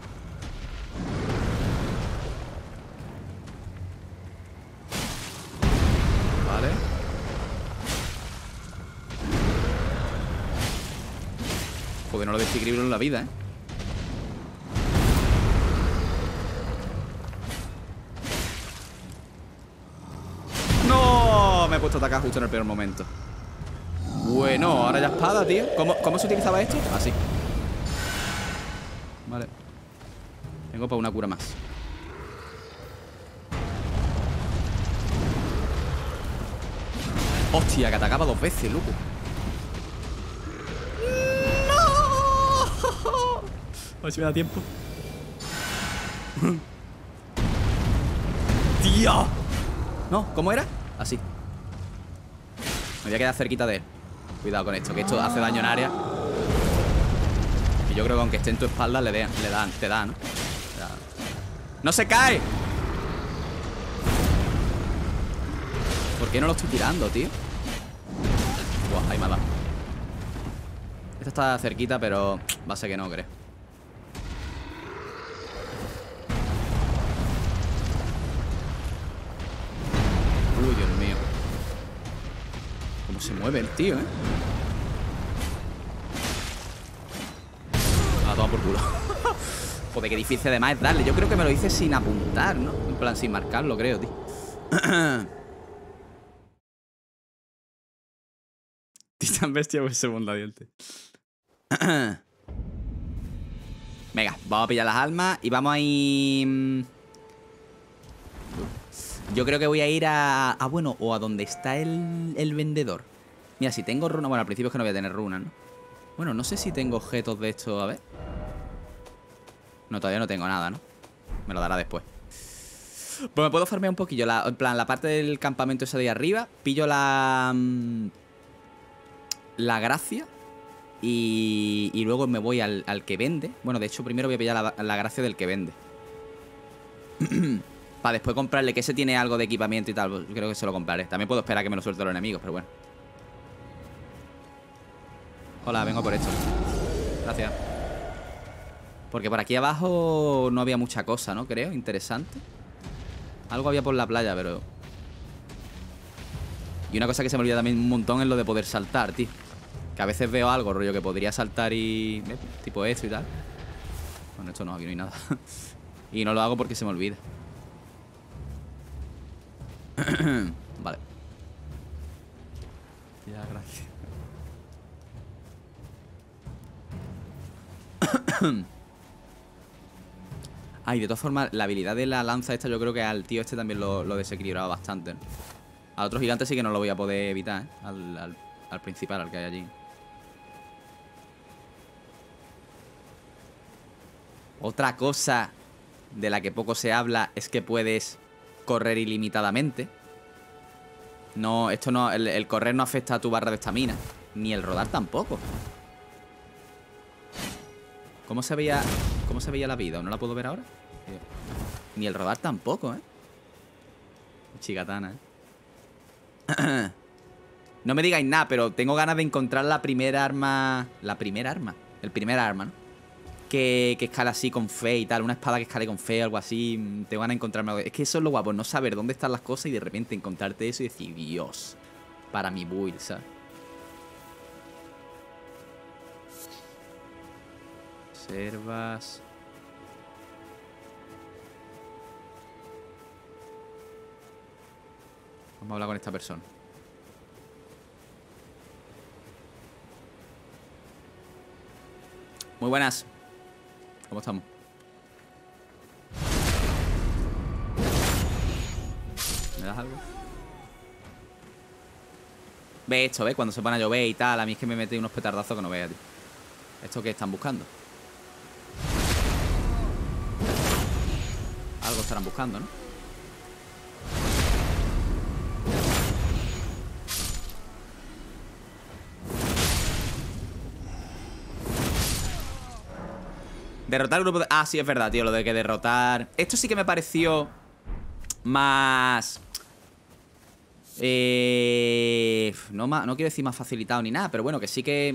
Vale. Joder, no lo desequilibrio en la vida, ¿eh? ¡No! Me he puesto a atacar justo en el peor momento. Bueno, ahora ya espada, tío. ¿Cómo, cómo se utilizaba esto? Así. Vale. Tengo para una cura más. Hostia, que atacaba dos veces, loco. ¡No! A ver si me da tiempo. ¡Tío! No, ¿cómo era? Así. Me voy a quedar cerquita de él. Cuidado con esto, que esto hace daño en área. Y yo creo que aunque esté en tu espalda le, de, le dan, te da, ¿no? Te da. ¡No se cae! ¿Por qué no lo estoy tirando, tío? Buah, ahí me ha dado. Esta está cerquita, pero va a ser que no, creo. Uy, Dios mío. Cómo se mueve el tío, ¿eh? Ah, toma por culo. Joder, qué difícil además es darle. Yo creo que me lo hice sin apuntar, ¿no? En plan, sin marcarlo, creo, tío. Titán bestia o segunda diente. Venga, vamos a pillar las almas y vamos a ir... Yo creo que voy a ir a... Ah, bueno, o a donde está el, el vendedor. Mira, si tengo runa... Bueno, al principio es que no voy a tener runas, ¿no? Bueno, no sé si tengo objetos de esto, a ver. No, todavía no tengo nada, ¿no? Me lo dará después. Pues me puedo farmear un poquillo. La, en plan, la parte del campamento esa de ahí arriba. Pillo la... La gracia. Y, y luego me voy al, al que vende. Bueno, de hecho, primero voy a pillar la, la gracia del que vende. Para después comprarle, que ese tiene algo de equipamiento y tal. Pues creo que se lo compraré. También puedo esperar a que me lo suelten los enemigos, pero bueno. Hola, vengo por esto. Gracias. Porque por aquí abajo no había mucha cosa, ¿no? Creo, interesante. Algo había por la playa, pero... Y una cosa que se me olvida también un montón es lo de poder saltar, tío. Que a veces veo algo, rollo, que podría saltar y... ¿ves? Tipo esto y tal. Bueno, esto no, aquí no hay nada. Y no lo hago porque se me olvida. Vale. Ya, gracias. Ay, de todas formas, la habilidad de la lanza esta yo creo que al tío este también lo, lo desequilibraba bastante, ¿no? Al otro gigante sí que no lo voy a poder evitar, ¿eh? Al, al, al principal, al que hay allí. Otra cosa de la que poco se habla es que puedes correr ilimitadamente. No, esto no, el, el correr no afecta a tu barra de estamina. Ni el rodar tampoco. ¿Cómo se veía, cómo se veía la vida? ¿O no la puedo ver ahora? Ni el rodar tampoco, ¿eh? Chigatana, ¿eh? No me digáis nada, pero tengo ganas de encontrar la primera arma... La primera arma. El primer arma, ¿no? Que, que escala así con fe y tal. Una espada que escale con fe, algo así. Tengo ganas de encontrarme algo. Es que eso es lo guapo, no saber dónde están las cosas y de repente encontrarte eso y decir, Dios, para mi build, ¿sabes? Reservas. Vamos a hablar con esta persona. Muy buenas. ¿Cómo estamos? ¿Me das algo? Ve esto, ¿ves? Cuando se pone a llover y tal. A mí es que me mete unos petardazos que no veas, tío. ¿Esto qué están buscando? Algo estarán buscando, ¿no? Derrotar el grupo de... Ah, sí, es verdad, tío, lo de que derrotar... Esto sí que me pareció más... Eh... No, más... no quiero decir más facilitado ni nada, pero bueno, que sí que...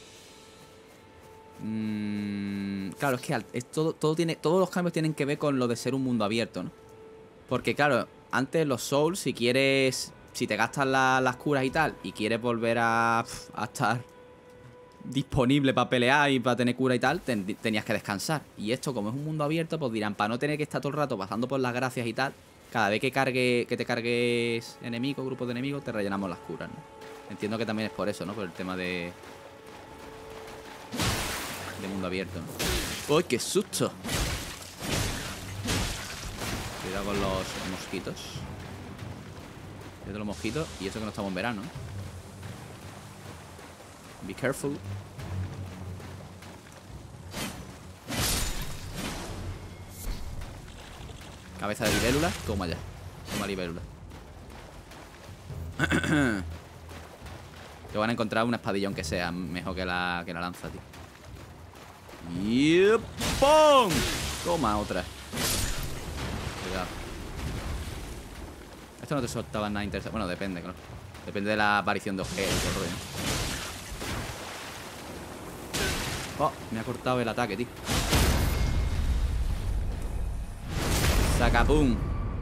Mm... Claro, es que es todo, todo tiene, todos los cambios tienen que ver con lo de ser un mundo abierto, ¿no? Porque claro, antes los Souls, si quieres... Si te gastas la, las curas y tal, y quieres volver a, a estar disponible para pelear y para tener cura y tal, ten, tenías que descansar. Y esto, como es un mundo abierto, pues dirán, para no tener que estar todo el rato pasando por las gracias y tal, cada vez que cargue, que te cargues enemigos, grupos de enemigos, te rellenamos las curas, ¿no? Entiendo que también es por eso, ¿no? Por el tema de... de mundo abierto, ¿no? ¡Uy, qué susto! Cuidado con los mosquitos. Cuidado con los mosquitos. Y eso que no estamos en verano, ¿eh? Be careful. Cabeza de libélula. Toma ya. Toma libélula. Te van a encontrar una espadilla aunque sea mejor que la, que la lanza, tío. Y ¡pum! Toma otra. Cuidado. Esto no te soltaba nada interesante. Bueno, depende, claro. Depende de la aparición de objetos, ¿no? Oh, me ha cortado el ataque, tío. Sacapum.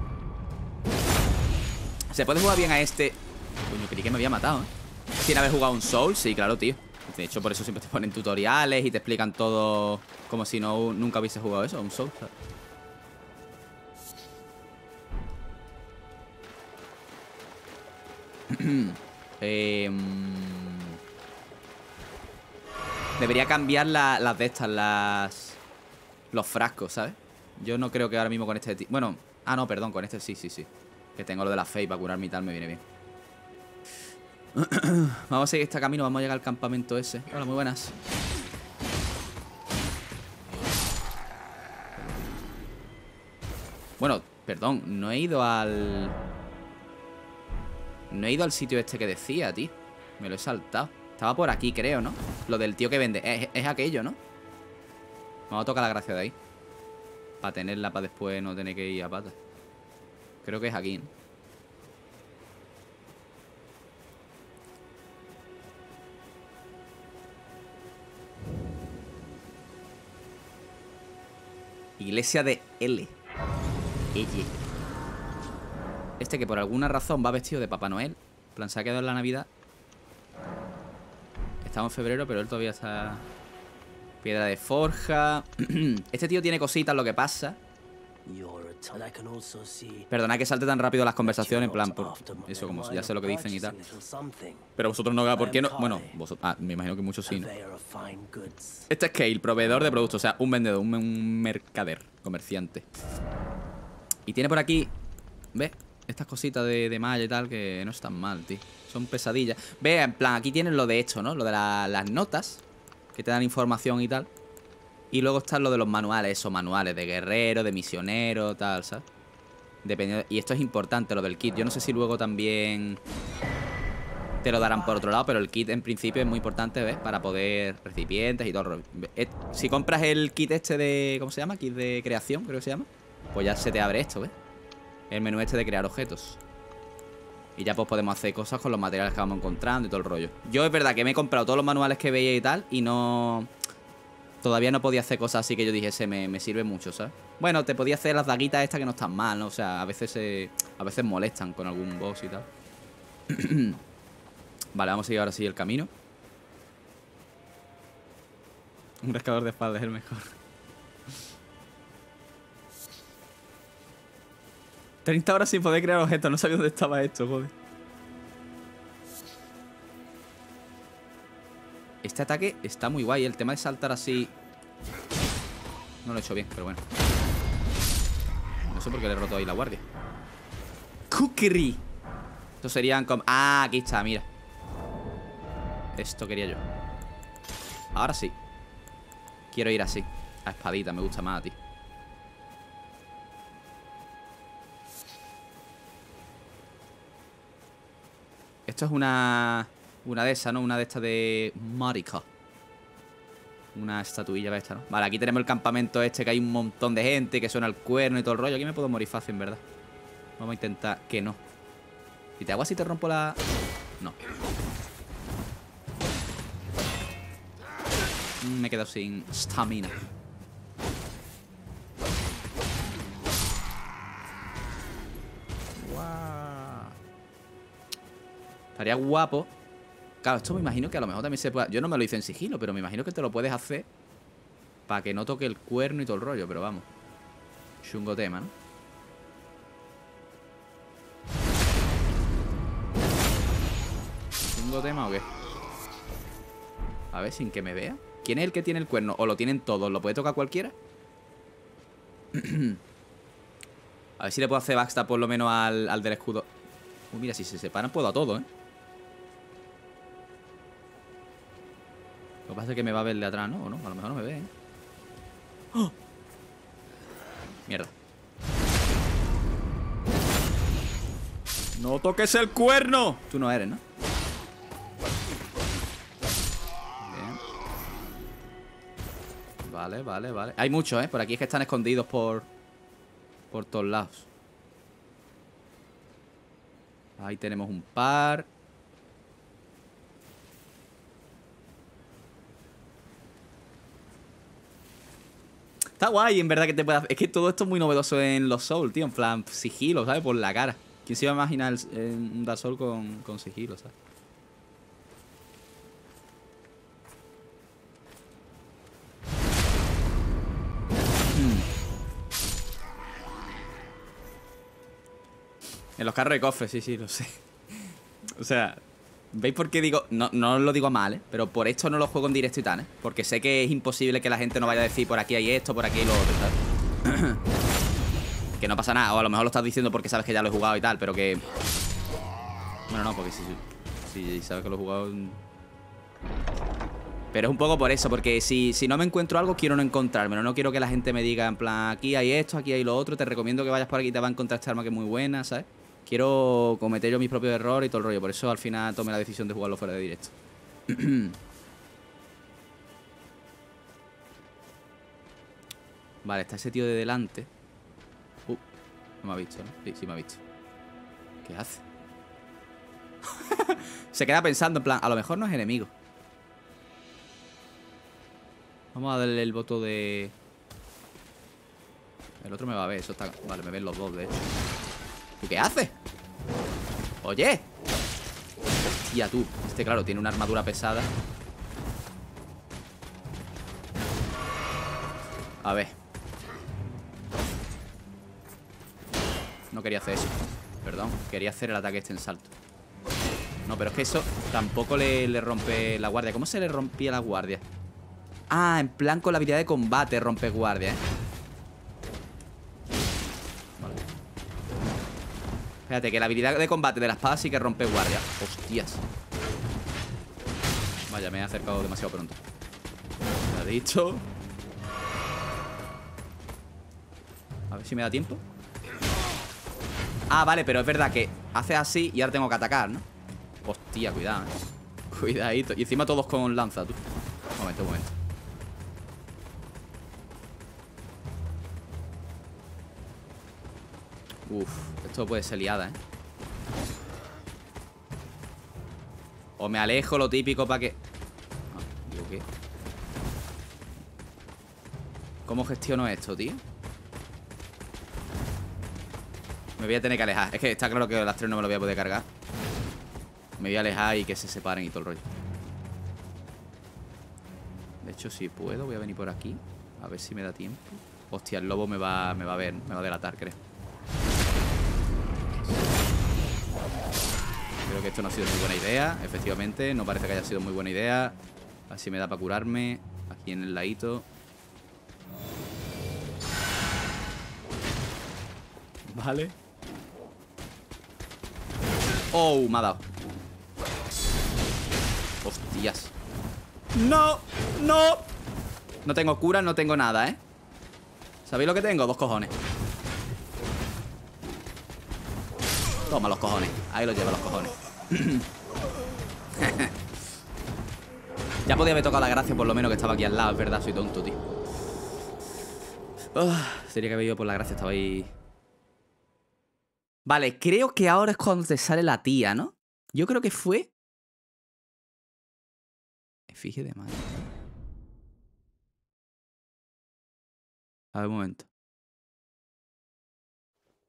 ¿Se puede jugar bien a este? Coño, creí que me había matado, ¿eh? ¿Sin haber jugado un Soul? Sí, claro, tío. De hecho, por eso siempre te ponen tutoriales y te explican todo como si no nunca hubiese jugado eso, un Soul, ¿sabes? eh, debería cambiar la, las de estas, las los frascos, ¿sabes? Yo no creo que ahora mismo con este... Bueno, ah, no, perdón, con este sí, sí, sí. Que tengo lo de la fe para curarme y tal, me viene bien. Vamos a seguir este camino, vamos a llegar al campamento ese. Hola, muy buenas. Bueno, perdón, no he ido al... No he ido al sitio este que decía, tío. Me lo he saltado. Estaba por aquí, creo, ¿no? Lo del tío que vende. Es, es aquello, ¿no? Vamos a tocar la gracia de ahí. Para tenerla, para después no tener que ir a pata. Creo que es aquí, ¿no? Iglesia de L. Elle. Este que por alguna razón va vestido de Papá Noel. En plan, se ha quedado en la Navidad. Estamos en febrero, pero él todavía está... Piedra de forja. Este tío tiene cositas, lo que pasa. Perdona que salte tan rápido las conversaciones, en plan, por eso, como ya sé lo que dicen y tal. Pero vosotros no, ¿por qué no? Bueno, vosotros, ah, me imagino que muchos sí, ¿no? Este es Cale, proveedor de productos, o sea, un vendedor, un, un mercader, comerciante. Y tiene por aquí, ¿ves? Estas cositas de, de malla y tal que no están mal, tío. Son pesadillas. Ve, en plan, aquí tienes lo de hecho, ¿no? Lo de la, las notas que te dan información y tal. Y luego están lo de los manuales, esos manuales de guerrero, de misionero, tal, ¿sabes? Dependiendo de... Y esto es importante, lo del kit. Yo no sé si luego también te lo darán por otro lado, pero el kit en principio es muy importante, ¿ves? Para poder recipientes y todo. Si compras el kit este de... ¿Cómo se llama? Kit de creación, creo que se llama. Pues ya se te abre esto, ¿ves? El menú este de crear objetos. Y ya pues podemos hacer cosas con los materiales que vamos encontrando y todo el rollo. Yo es verdad que me he comprado todos los manuales que veía y tal, y no... Todavía no podía hacer cosas así que yo dijese, me, me sirve mucho, ¿sabes? Bueno, te podía hacer las daguitas estas que no están mal, ¿no? O sea, a veces se, a veces molestan con algún boss y tal. Vale, vamos a seguir ahora sí el camino. Un rascador de espalda es el mejor. treinta horas sin poder crear objetos. No sabía dónde estaba esto, joder. Este ataque está muy guay. El tema de saltar así... No lo he hecho bien, pero bueno. No sé por qué le he roto ahí la guardia. Cookery. Estos serían como... Ah, aquí está, mira. Esto quería yo. Ahora sí. Quiero ir así. A espadita, me gusta más, tío. Esto es una... Una de esas, ¿no? Una de estas de... Marika. Una estatuilla de esta, ¿no? Vale, aquí tenemos el campamento este, que hay un montón de gente, que suena el cuerno y todo el rollo. Aquí me puedo morir fácil, en verdad. Vamos a intentar que no. Si te hago así te rompo la... No. Mm, me he quedado sin stamina. Estaría guapo Claro, esto me imagino que a lo mejor también se puede... Yo no me lo hice en sigilo, pero me imagino que te lo puedes hacer para que no toque el cuerno y todo el rollo. Pero vamos, chungo tema, ¿no? ¿Chungo tema o qué? A ver, sin que me vea. ¿Quién es el que tiene el cuerno? ¿O lo tienen todos? ¿Lo puede tocar cualquiera? A ver si le puedo hacer backstab por lo menos al, al del escudo. Uy, mira, si se separan puedo a todo, ¿eh? Lo que pasa es que me va a ver de atrás, ¿no? ¿O no? A lo mejor no me ve, ¿eh? ¡Oh! Mierda. ¡No toques el cuerno! Tú no eres, ¿no? Bien. Vale, vale, vale. Hay muchos, ¿eh? Por aquí es que están escondidos por... Por todos lados. Ahí tenemos un par. Está guay, en verdad, que te pueda... Es que todo esto es muy novedoso en los Souls, tío. En plan, sigilo, ¿sabes? Por la cara. ¿Quién se iba a imaginar el, el, un Dark Souls con, con sigilo, ¿sabes? En los carros de cofre, sí, sí, lo sé. O sea, ¿veis por qué digo? No, no lo digo mal, ¿eh? Pero por esto no lo juego en directo y tal, ¿eh? Porque sé que es imposible que la gente no vaya a decir por aquí hay esto, por aquí hay lo otro, ¿sabes? Que no pasa nada. O a lo mejor lo estás diciendo porque sabes que ya lo he jugado y tal, pero que... Bueno, no, porque si, si sabes que lo he jugado... Pero es un poco por eso, porque si, si no me encuentro algo, quiero no encontrármelo. No quiero que la gente me diga, en plan, aquí hay esto, aquí hay lo otro. Te recomiendo que vayas por aquí y te va a encontrar esta arma que es muy buena, ¿sabes? Quiero cometer yo mis propios errores y todo el rollo. Por eso al final tomé la decisión de jugarlo fuera de directo. Vale, está ese tío de delante. Uh, no me ha visto, ¿no? Sí, sí me ha visto. ¿Qué hace? Se queda pensando, en plan, a lo mejor no es enemigo. Vamos a darle el voto de... El otro me va a ver, eso está... Vale, me ven los dos, de hecho. ¿Tú qué haces? Oye. Hostia, tú. Este, claro, tiene una armadura pesada. A ver. No quería hacer eso. Perdón, quería hacer el ataque este en salto. No, pero es que eso tampoco le, le rompe la guardia. ¿Cómo se le rompía la guardia? Ah, en plan con la habilidad de combate rompe guardia, ¿eh? Vale. Fíjate que la habilidad de combate de la espada sí que rompe guardia. Hostias. Vaya, me he acercado demasiado pronto. Me ha dicho. A ver si me da tiempo. Ah, vale, pero es verdad que hace así y ahora tengo que atacar, ¿no? Hostia, cuidado, ¿eh? Cuidadito. Y encima todos con lanza, tú. Un momento, un momento. Uf, esto puede ser liada, ¿eh? O me alejo, lo típico para que... Ah, digo, ¿qué? ¿Cómo gestiono esto, tío? Me voy a tener que alejar. Es que está claro que las tres no me lo voy a poder cargar. Me voy a alejar y que se separen y todo el rollo. De hecho, si puedo, voy a venir por aquí. A ver si me da tiempo. Hostia, el lobo me va, me va a ver, me va a delatar, creo. Creo que esto no ha sido muy buena idea. Efectivamente, no parece que haya sido muy buena idea. Así me da para curarme. Aquí en el ladito. Vale. Oh, me ha dado. Hostias. No, no. No tengo cura, no tengo nada, ¿eh? ¿Sabéis lo que tengo? Dos cojones. Toma los cojones. Ahí los lleva los cojones. Ya podía haber tocado la gracia por lo menos que estaba aquí al lado. Es verdad, soy tonto, tío. Uh, sería que haber ido por la gracia. Estaba ahí... Vale, creo que ahora es cuando te sale la tía, ¿no? Yo creo que fue... Efigie de madre. A ver, un momento.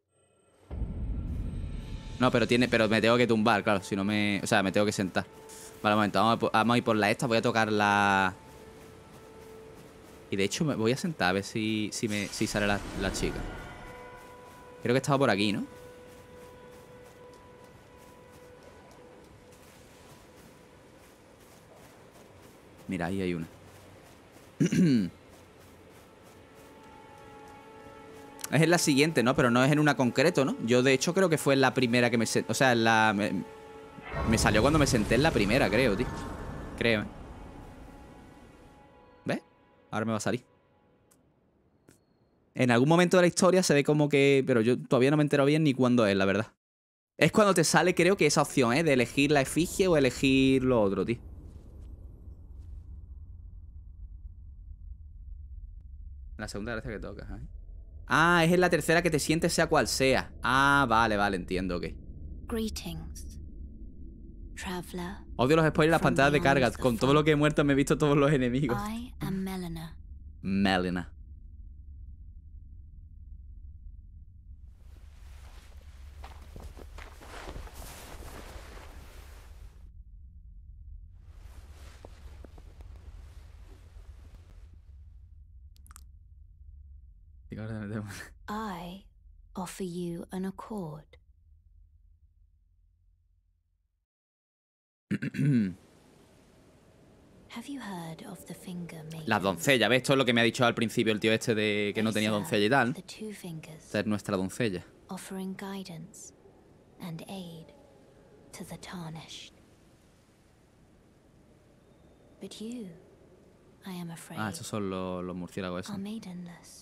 No, pero tiene, pero me tengo que tumbar, claro. Si no me... O sea, me tengo que sentar. Vale, un momento, vamos a, por, vamos a ir por la esta. Voy a tocar la... Y de hecho me voy a sentar a ver si, si, me, si sale la, la chica. Creo que estaba por aquí, ¿no? Mira, ahí hay una. Es en la siguiente, ¿no? Pero no es en una concreto, ¿no? Yo, de hecho, creo que fue en la primera que me... O sea, en la... Me, me salió cuando me senté en la primera, creo, tío. Creo, ¿eh? ¿Ves? Ahora me va a salir. En algún momento de la historia se ve como que... Pero yo todavía no me entero bien ni cuándo es, la verdad. Es cuando te sale, creo que esa opción, ¿eh? De elegir la efigie o elegir lo otro, tío. La segunda gracia que tocas, ¿eh? Ah, es en la tercera que te sientes sea cual sea. Ah, vale, vale, entiendo, ok. Greetings, traveler. Odio los spoilers y las pantallas de carga. Con todo lo que he muerto me he visto todos los enemigos. I am Melina. Melina. I offer you an accord. Have you heard of the finger maiden? Las doncellas, ¿ves? Esto es lo que me ha dicho al principio el tío este de que no tenía doncella y tal. The two fingers, Esta es nuestra doncella. offering guidance and aid to the tarnished. But you, I am afraid, Ah, estos son los, los murciélagos esos. are maidenless.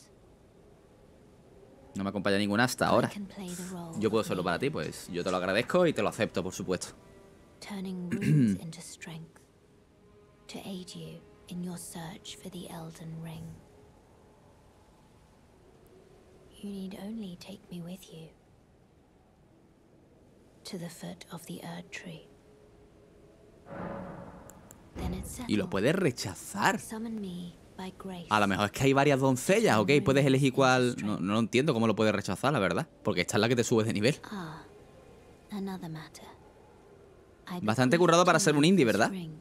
No me acompaña ninguna hasta ahora. I can play the role Yo puedo of serlo para ti, maiden, pues yo te lo agradezco y te lo acepto, por supuesto. turning runes into strength to aid you in your search for the Elden Ring. You need only take me with you to the foot of the Erd Tree. Then it's settled. Y lo puedes rechazar. Summon me by grace. A lo mejor es que hay varias doncellas, ¿ok? Puedes elegir cuál... No, no entiendo cómo lo puedes rechazar, la verdad. Porque esta es la que te sube de nivel. Ah, another matter. I Bastante bequeath currado para to ser un you indie, this ¿verdad? ring.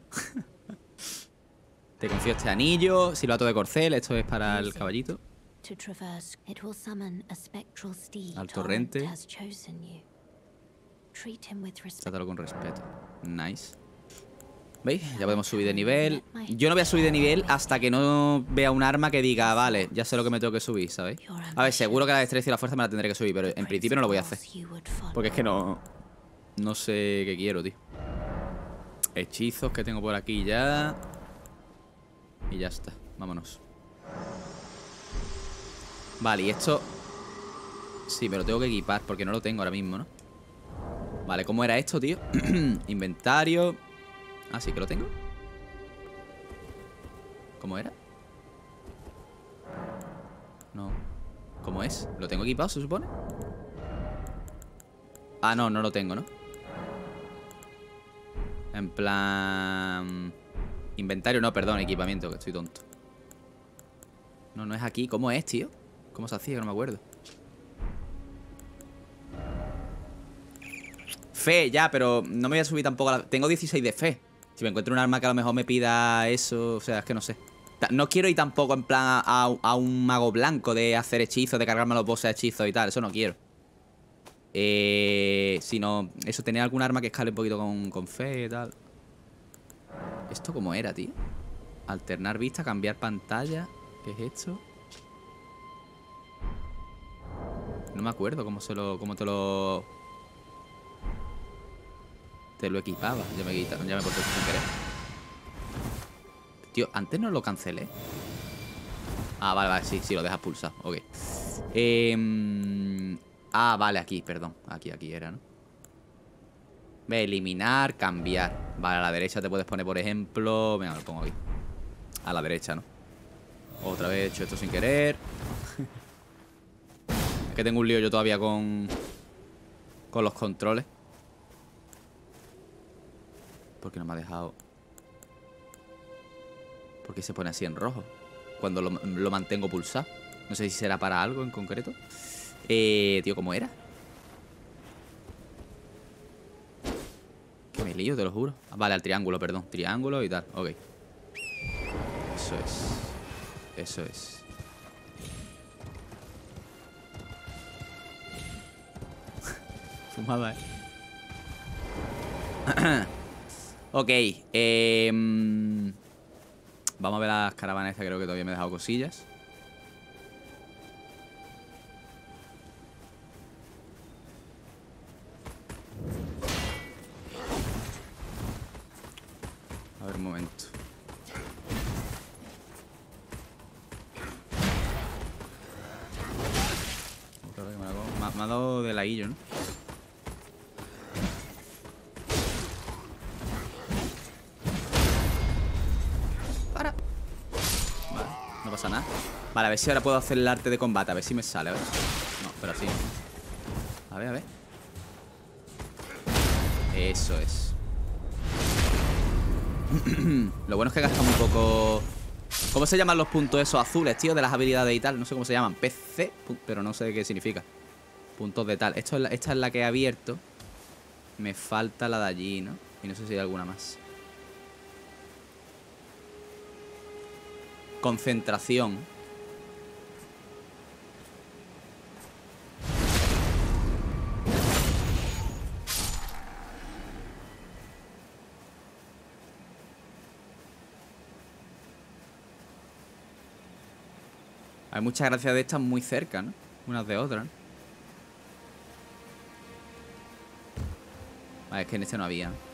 Te confío este anillo, silbato de corcel, esto es para el caballito. To traverse, it will summon a spectral steed Al Torrent torrente. has chosen you. Treat him with respect. Trátalo con respeto. Nice. ¿Veis? Ya podemos subir de nivel. Yo no voy a subir de nivel hasta que no vea un arma que diga, vale, ya sé lo que me tengo que subir, ¿sabéis? A ver, seguro que la destreza y la fuerza me la tendré que subir, pero en principio no lo voy a hacer. Porque es que no... No sé qué quiero, tío. Hechizos que tengo por aquí ya. Y ya está. Vámonos. Vale, y esto... Sí, pero lo tengo que equipar porque no lo tengo ahora mismo, ¿no? Vale, ¿cómo era esto, tío? Inventario. Ah, sí que lo tengo. ¿Cómo era? No. ¿Cómo es? ¿Lo tengo equipado, se supone? Ah, no, no lo tengo, ¿no? En plan... Inventario, no, perdón, equipamiento, que estoy tonto. No, no es aquí. ¿Cómo es, tío? ¿Cómo se hacía? No me acuerdo. Fe, ya, pero no me voy a subir tampoco a la... Tengo dieciséis de fe. Si me encuentro un arma que a lo mejor me pida eso... O sea, es que no sé. No quiero ir tampoco en plan a, a un mago blanco de hacer hechizos, de cargarme los bosses de hechizos y tal. Eso no quiero. Eh... Sino... Eso, tener algún arma que escale un poquito con, con fe y tal. ¿Esto cómo era, tío? Alternar vista, cambiar pantalla. ¿Qué es esto? No me acuerdo cómo se lo... Cómo te lo... Te lo equipaba. Ya me quita, ya me he puesto sin querer. Tío, antes no lo cancelé. Ah, vale, vale, sí, sí, lo dejas pulsado. Ok. Eh, ah, vale, aquí, perdón. Aquí, aquí era, ¿no? Ve, eliminar, cambiar. Vale, a la derecha te puedes poner, por ejemplo... Venga, lo pongo aquí. A la derecha, ¿no? Otra vez he hecho esto sin querer. Es que tengo un lío yo todavía con... Con los controles. ¿Por qué no me ha dejado? ¿Por qué se pone así en rojo? Cuando lo, lo mantengo pulsado. No sé si será para algo en concreto. Eh, tío, ¿cómo era? ¿Qué me lío, te lo juro. Ah, vale, al triángulo, perdón. Triángulo y tal. Ok. Eso es. Eso es. Fumada, eh. Ok. Eh, vamos a ver las caravanas esta. Creo que todavía me he dejado cosillas. A ver, un momento. Me ha, me ha dado de laillo, ¿no? Para. Vale, no pasa nada. Vale, a ver si ahora puedo hacer el arte de combate. A ver si me sale, a ver. No, pero así. A ver, a ver. Eso es. Lo bueno es que gastamos un poco... ¿Cómo se llaman los puntos esos azules, tío? De las habilidades y tal. No sé cómo se llaman. P C, pero no sé qué significa. Puntos de tal. Esto es la, esta es la que he abierto. Me falta la de allí, ¿no? Y no sé si hay alguna más. Concentración. Hay muchas gracias de estas muy cerca, ¿no? Unas de otras, ¿no? Vale, es que en este no había, ¿no?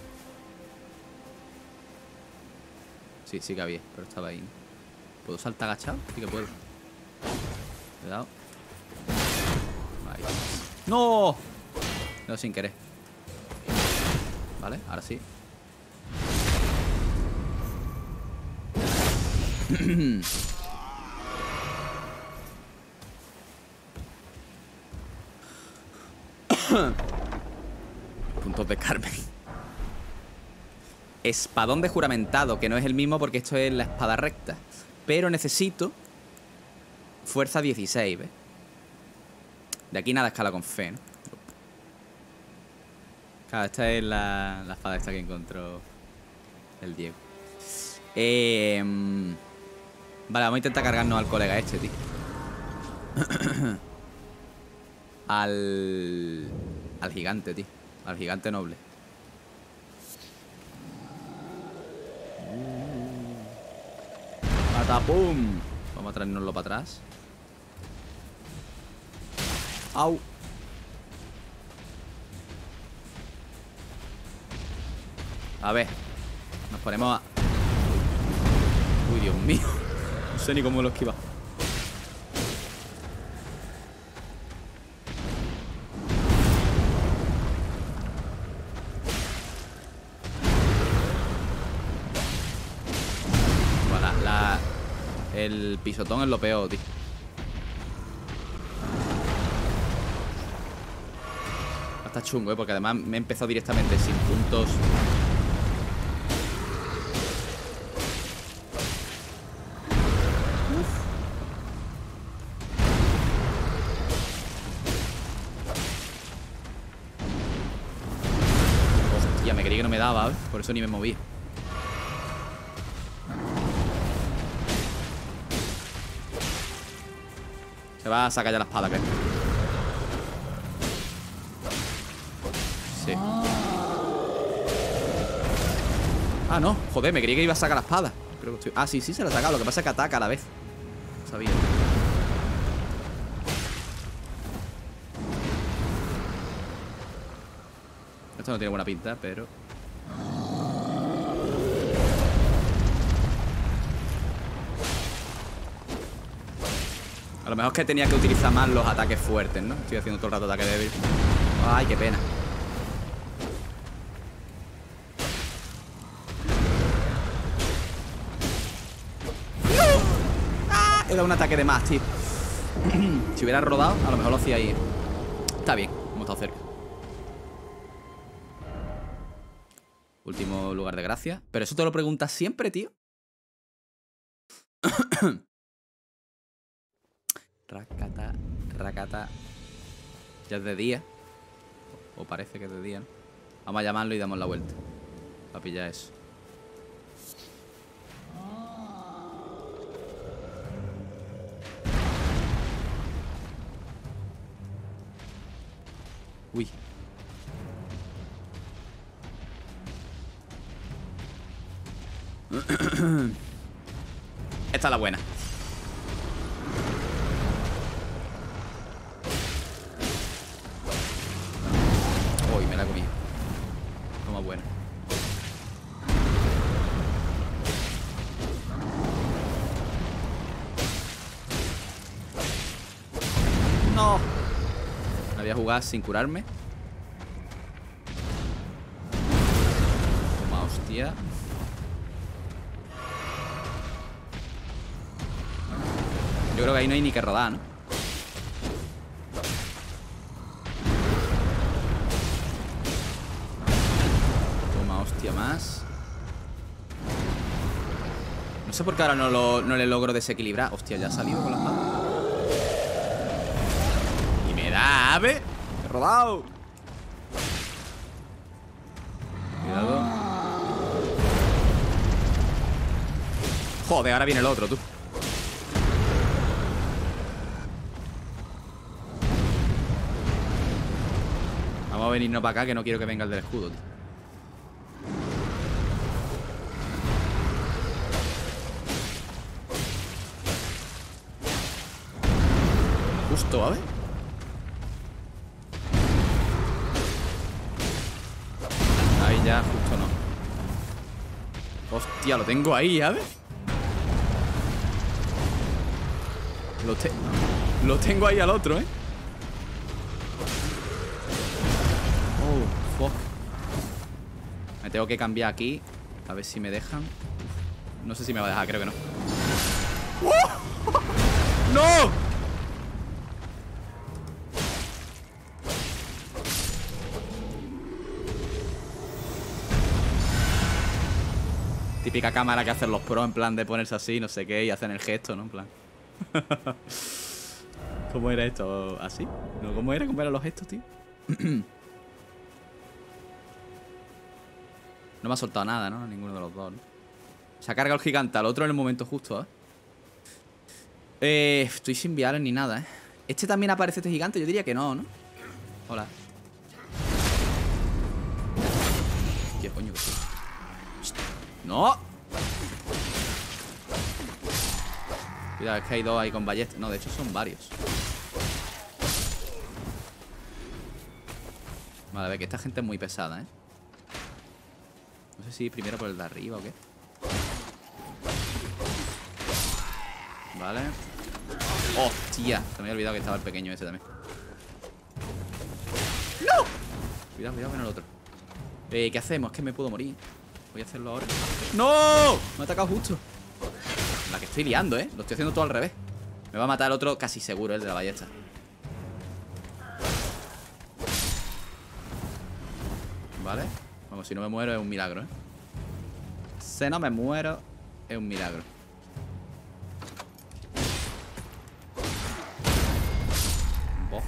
Sí, sí que había, pero estaba ahí, ¿no? ¿Puedo saltar agachado? Sí que puedo. Cuidado. Ahí. ¡No! No, sin querer. Vale, ahora sí. Puntos de Carmen. Espadón de juramentado, que no es el mismo porque esto es la espada recta. Pero necesito fuerza dieciséis, ¿ves? De aquí nada escala con fe, ¿no? Claro, esta es la, la espada esta que encontró el Diego. Eh, vale, vamos a intentar cargarnos al colega este, tío. Al... Al gigante, tío. Al gigante noble. ¡Patapum! Vamos a traernoslo para atrás. ¡Au! A ver. Nos ponemos a... Uy, Dios mío. No sé ni cómo lo esquiva. Voilà, la... El pisotón es lo peor, tío. Está chungo, ¿eh? Porque además me he empezado directamente sin puntos. Hostia, me creí que no me daba, ¿eh? Por eso ni me moví. Se va a sacar ya la espada, creo. Sí. Ah, no. Joder, me creí que iba a sacar la espada. Creo que estoy... Ah, sí, sí se la ha sacado. Lo que pasa es que ataca a la vez. No sabía. Esto no tiene buena pinta, pero... A lo mejor es que tenía que utilizar más los ataques fuertes, ¿no? Estoy haciendo todo el rato ataque débil. Ay, qué pena. ¡Ah! He dado un ataque de más, tío. Si hubiera rodado, a lo mejor lo hacía ahí. Está bien, hemos estado cerca. Último lugar de gracia. Pero eso te lo preguntas siempre, tío. Racata, racata. Ya es de día. O parece que es de día, ¿no? Vamos a llamarlo y damos la vuelta. Para pillar eso. Uy. Esta es la buena. Uy, me la he comido. Toma buena. No. Me voy a jugar sin curarme. Toma, hostia. Yo creo que ahí no hay ni que rodar, ¿no? Toma, hostia, más. No sé por qué ahora no, lo, no le logro desequilibrar. Hostia, ya ha salido con la espada. Y me da, ave. He rodado. Cuidado. Joder, ahora viene el otro, tú. Vamos a venirnos para acá, que no quiero que venga el del escudo, tío. Justo, a ver. Ahí ya, justo no. Hostia, lo tengo ahí, a ver. Lo, te lo tengo ahí al otro, ¿eh? Oh, fuck. Me tengo que cambiar aquí. A ver si me dejan. No sé si me va a dejar, creo que no. ¡Oh! ¡No! Típica cámara que hacen los pros, en plan de ponerse así, no sé qué, y hacen el gesto, ¿no? En plan. ¿Cómo era esto? ¿Así? ¿No? ¿Cómo era? ¿Cómo eran los gestos, tío? No me ha soltado nada, ¿no? Ninguno de los dos, ¿no? Se ha cargado el gigante al otro en el momento justo, ¿eh? Eh, estoy sin viales ni nada, ¿eh? ¿Este también aparece este gigante? Yo diría que no, ¿no? Hola. ¿Qué coño que sí? ¡No! Cuidado, es que hay dos ahí con ballestas. No, de hecho son varios. Vale, a ver, que esta gente es muy pesada, ¿eh? No sé si primero por el de arriba o qué. Vale. ¡Hostia! Se me había olvidado que estaba el pequeño ese también. ¡No! Cuidado, cuidado con el otro. Eh, ¿qué hacemos? Es que me puedo morir. Voy a hacerlo ahora. ¡No! Me ha atacado justo. La que estoy liando, ¿eh? Lo estoy haciendo todo al revés. Me va a matar el otro casi seguro, el de la ballesta. Vale. Vamos, si no me muero es un milagro, ¿eh? Si no me muero es un milagro. Bof.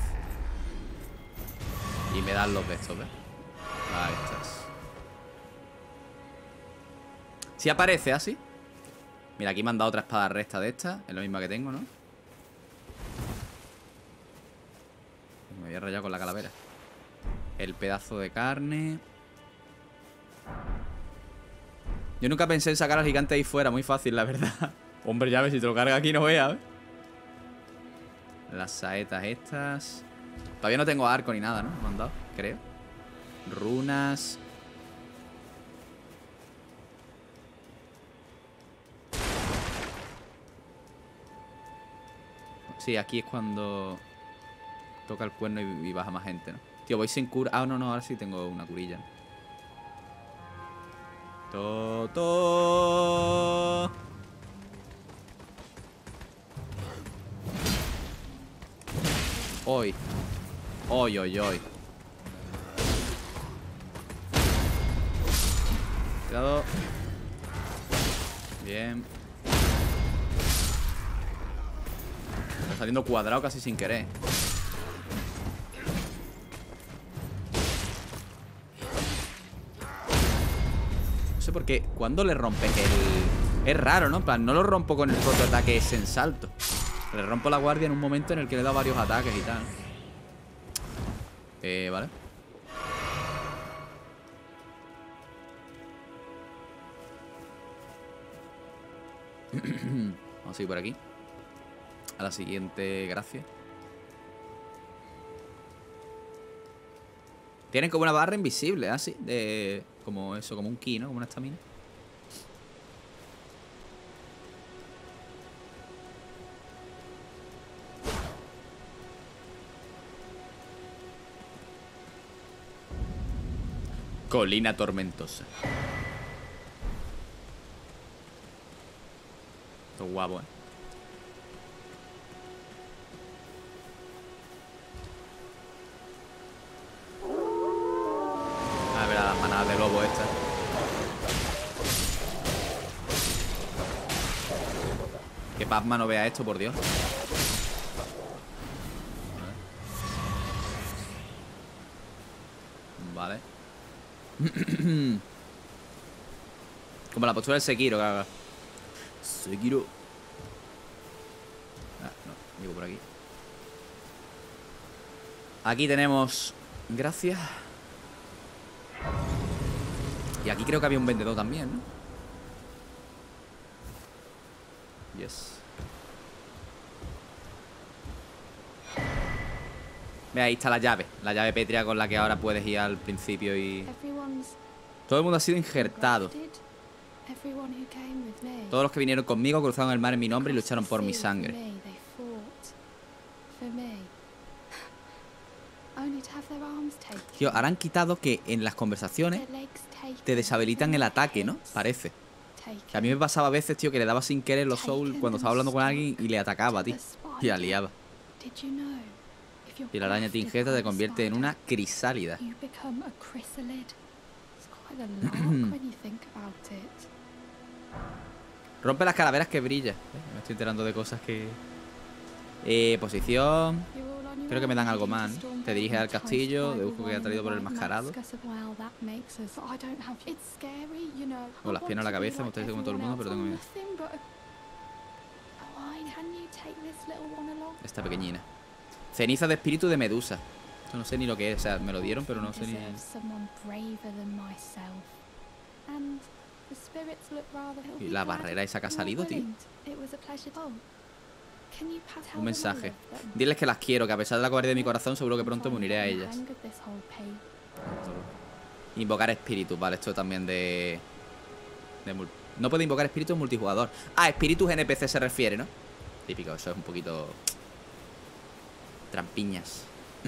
Y me dan los de estos, ¿ves? Ahí estás. Si aparece así. Mira, aquí me han dado otra espada recta de esta. Es la misma que tengo, ¿no? Me voy a rayar con la calavera. El pedazo de carne. Yo nunca pensé en sacar al gigante ahí fuera. Muy fácil, la verdad. Hombre, ya ves, si te lo carga aquí no veas, ¿eh? Las saetas estas. Todavía no tengo arco ni nada, ¿no? Me han dado, creo. Runas. Sí, aquí es cuando toca el cuerno y, y baja más gente, ¿no? Tío, voy sin cura. Ah, no, no, ahora sí tengo una curilla. Toto. Hoy. Hoy, hoy, hoy. Cuidado. Bien. Está saliendo cuadrado casi sin querer. sé por qué. ¿Cuándo le rompes el...? Es raro, ¿no? En plan, no lo rompo con el propio ataque ese en salto. Le rompo la guardia en un momento en el que le he dado varios ataques y tal. Eh, vale. Vamos a seguir por aquí. A la siguiente, gracias. Tienen como una barra invisible, así, de... Como eso, como un ki, ¿no? Como una estamina. Colina tormentosa. Esto es guapo, eh. A ver, las manadas de lobo estas. Que Pazma no vea esto, por Dios. Vale. Como la postura del Sekiro, que haga. Sekiro. Ah, no, llego por aquí. Aquí tenemos... Gracias. Y aquí creo que había un vendedor también, ¿no? Yes. Ve, ahí está la llave. La llave pétrea con la que ahora puedes ir al principio y... Todo el mundo ha sido injertado. Todos los que vinieron conmigo cruzaron el mar en mi nombre y lucharon por mi sangre. Tío, ahora han quitado que en las conversaciones te deshabilitan el ataque, ¿no? Parece. Que a mí me pasaba a veces, tío, que le daba sin querer los souls cuando estaba hablando con alguien y le atacaba, tío. Y la liaba. Y la araña te injeta, te convierte en una crisálida. Rompe las calaveras que brilla. ¿Eh? Me estoy enterando de cosas que... Eh, posición... Creo que me dan algo más, ¿no? Te diriges al castillo, dedujo que ha traído por el mascarado. Con las piernas a la cabeza, me gustaría como todo el mundo, pero tengo miedo. Esta pequeñina. Ceniza de espíritu de Medusa. Esto no sé ni lo que es, o sea, me lo dieron, pero no sé ni... Y la barrera esa que ha salido, tío. Un mensaje. Diles que las quiero, que a pesar de la cobardía de mi corazón, seguro que pronto me uniré a ellas. Invocar espíritus, vale, esto también de... de mul... No puede invocar espíritus multijugador. Ah, espíritus N P C se refiere, ¿no? Típico, eso es un poquito... Trampiñas.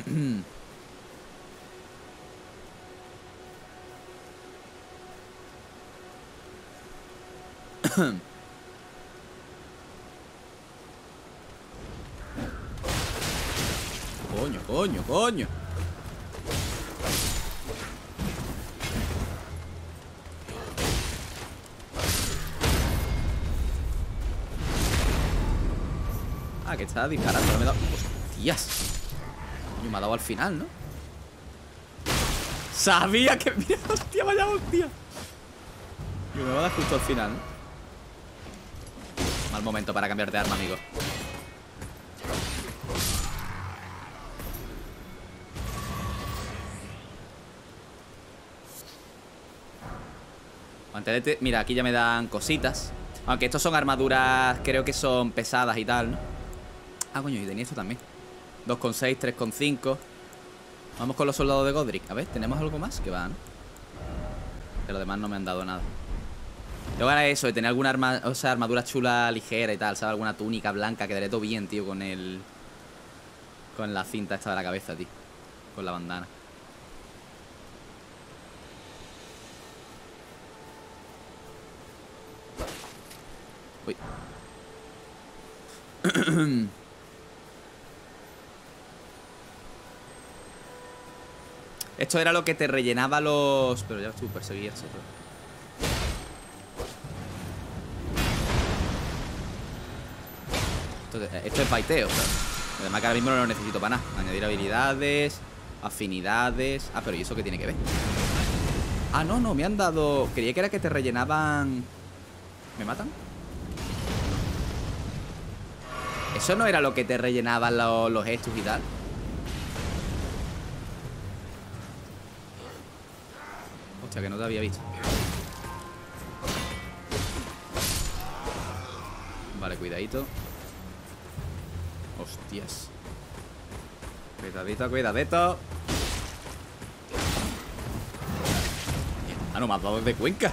Coño, coño, coño. Ah, que está disparando, no me da... ¡Hostias! Coño, me ha dado al final, ¿no? Sabía que... Mira, hostia, vaya hostia. Y me va a dar justo al final, ¿no? Mal momento para cambiar de arma, amigo. Mantenete. Mira, aquí ya me dan cositas. Aunque estos son armaduras, creo que son pesadas y tal, ¿no? Ah, coño, y tenía esto también. dos coma seis, tres coma cinco. Vamos con los soldados de Godric. A ver, ¿tenemos algo más? Que va, ¿no? Que los demás no me han dado nada. Tengo ganas de eso, de tener alguna arma, o sea, armadura chula ligera y tal, ¿sabes? Alguna túnica blanca, quedaré todo bien, tío, con el... Con la cinta esta de la cabeza, tío. Con la bandana. Uy. Esto era lo que te rellenaba los... Pero ya tú perseguías eso. Esto, esto es baiteo, ¿sabes? Además que ahora mismo no lo necesito para nada. Añadir habilidades, afinidades... Ah, pero ¿y eso qué tiene que ver? Ah, no, no, me han dado... Creía que era que te rellenaban... ¿Me matan? ¿Eso no era lo que te rellenaban los, los estos y tal? Hostia, que no te había visto. Vale, cuidadito. Hostias. Cuidadito, cuidadito. Ah, no, me has dado de Cuenca.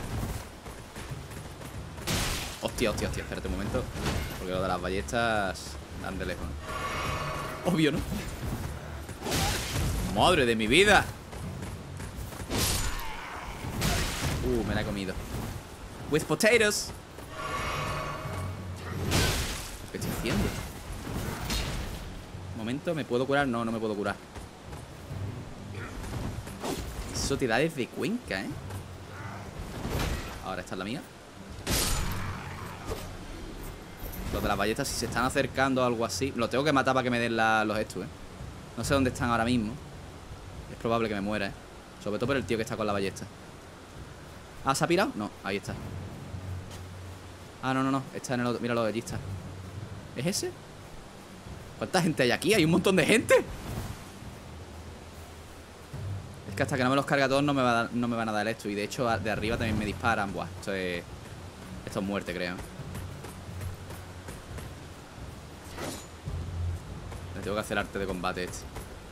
Hostia, hostia, hostia. Espérate un momento. Porque lo de las ballestas dan de lejos, ¿no? Obvio, ¿no? ¡Madre de mi vida! Uh, me la he comido. With potatoes. ¿Qué estoy haciendo? Un momento, ¿me puedo curar? No, no me puedo curar. Eso te da desde Cuenca, ¿eh? Ahora esta es la mía. Los de las ballestas, si se están acercando o algo así, los tengo que matar para que me den la, los estos, ¿eh? No sé dónde están ahora mismo. Es probable que me muera, ¿eh? Sobre todo por el tío que está con la ballesta. Ah, ¿se ha pirado? No, ahí está. Ah, no, no, no. Está en el otro. Míralo, allí está. ¿Es ese? ¿Cuánta gente hay aquí? Hay un montón de gente. Es que hasta que no me los carga todos no me, va a dar, no me van a dar esto. Y de hecho de arriba también me disparan. Buah, esto es... Esto es muerte, creo. Le tengo que hacer arte de combate este.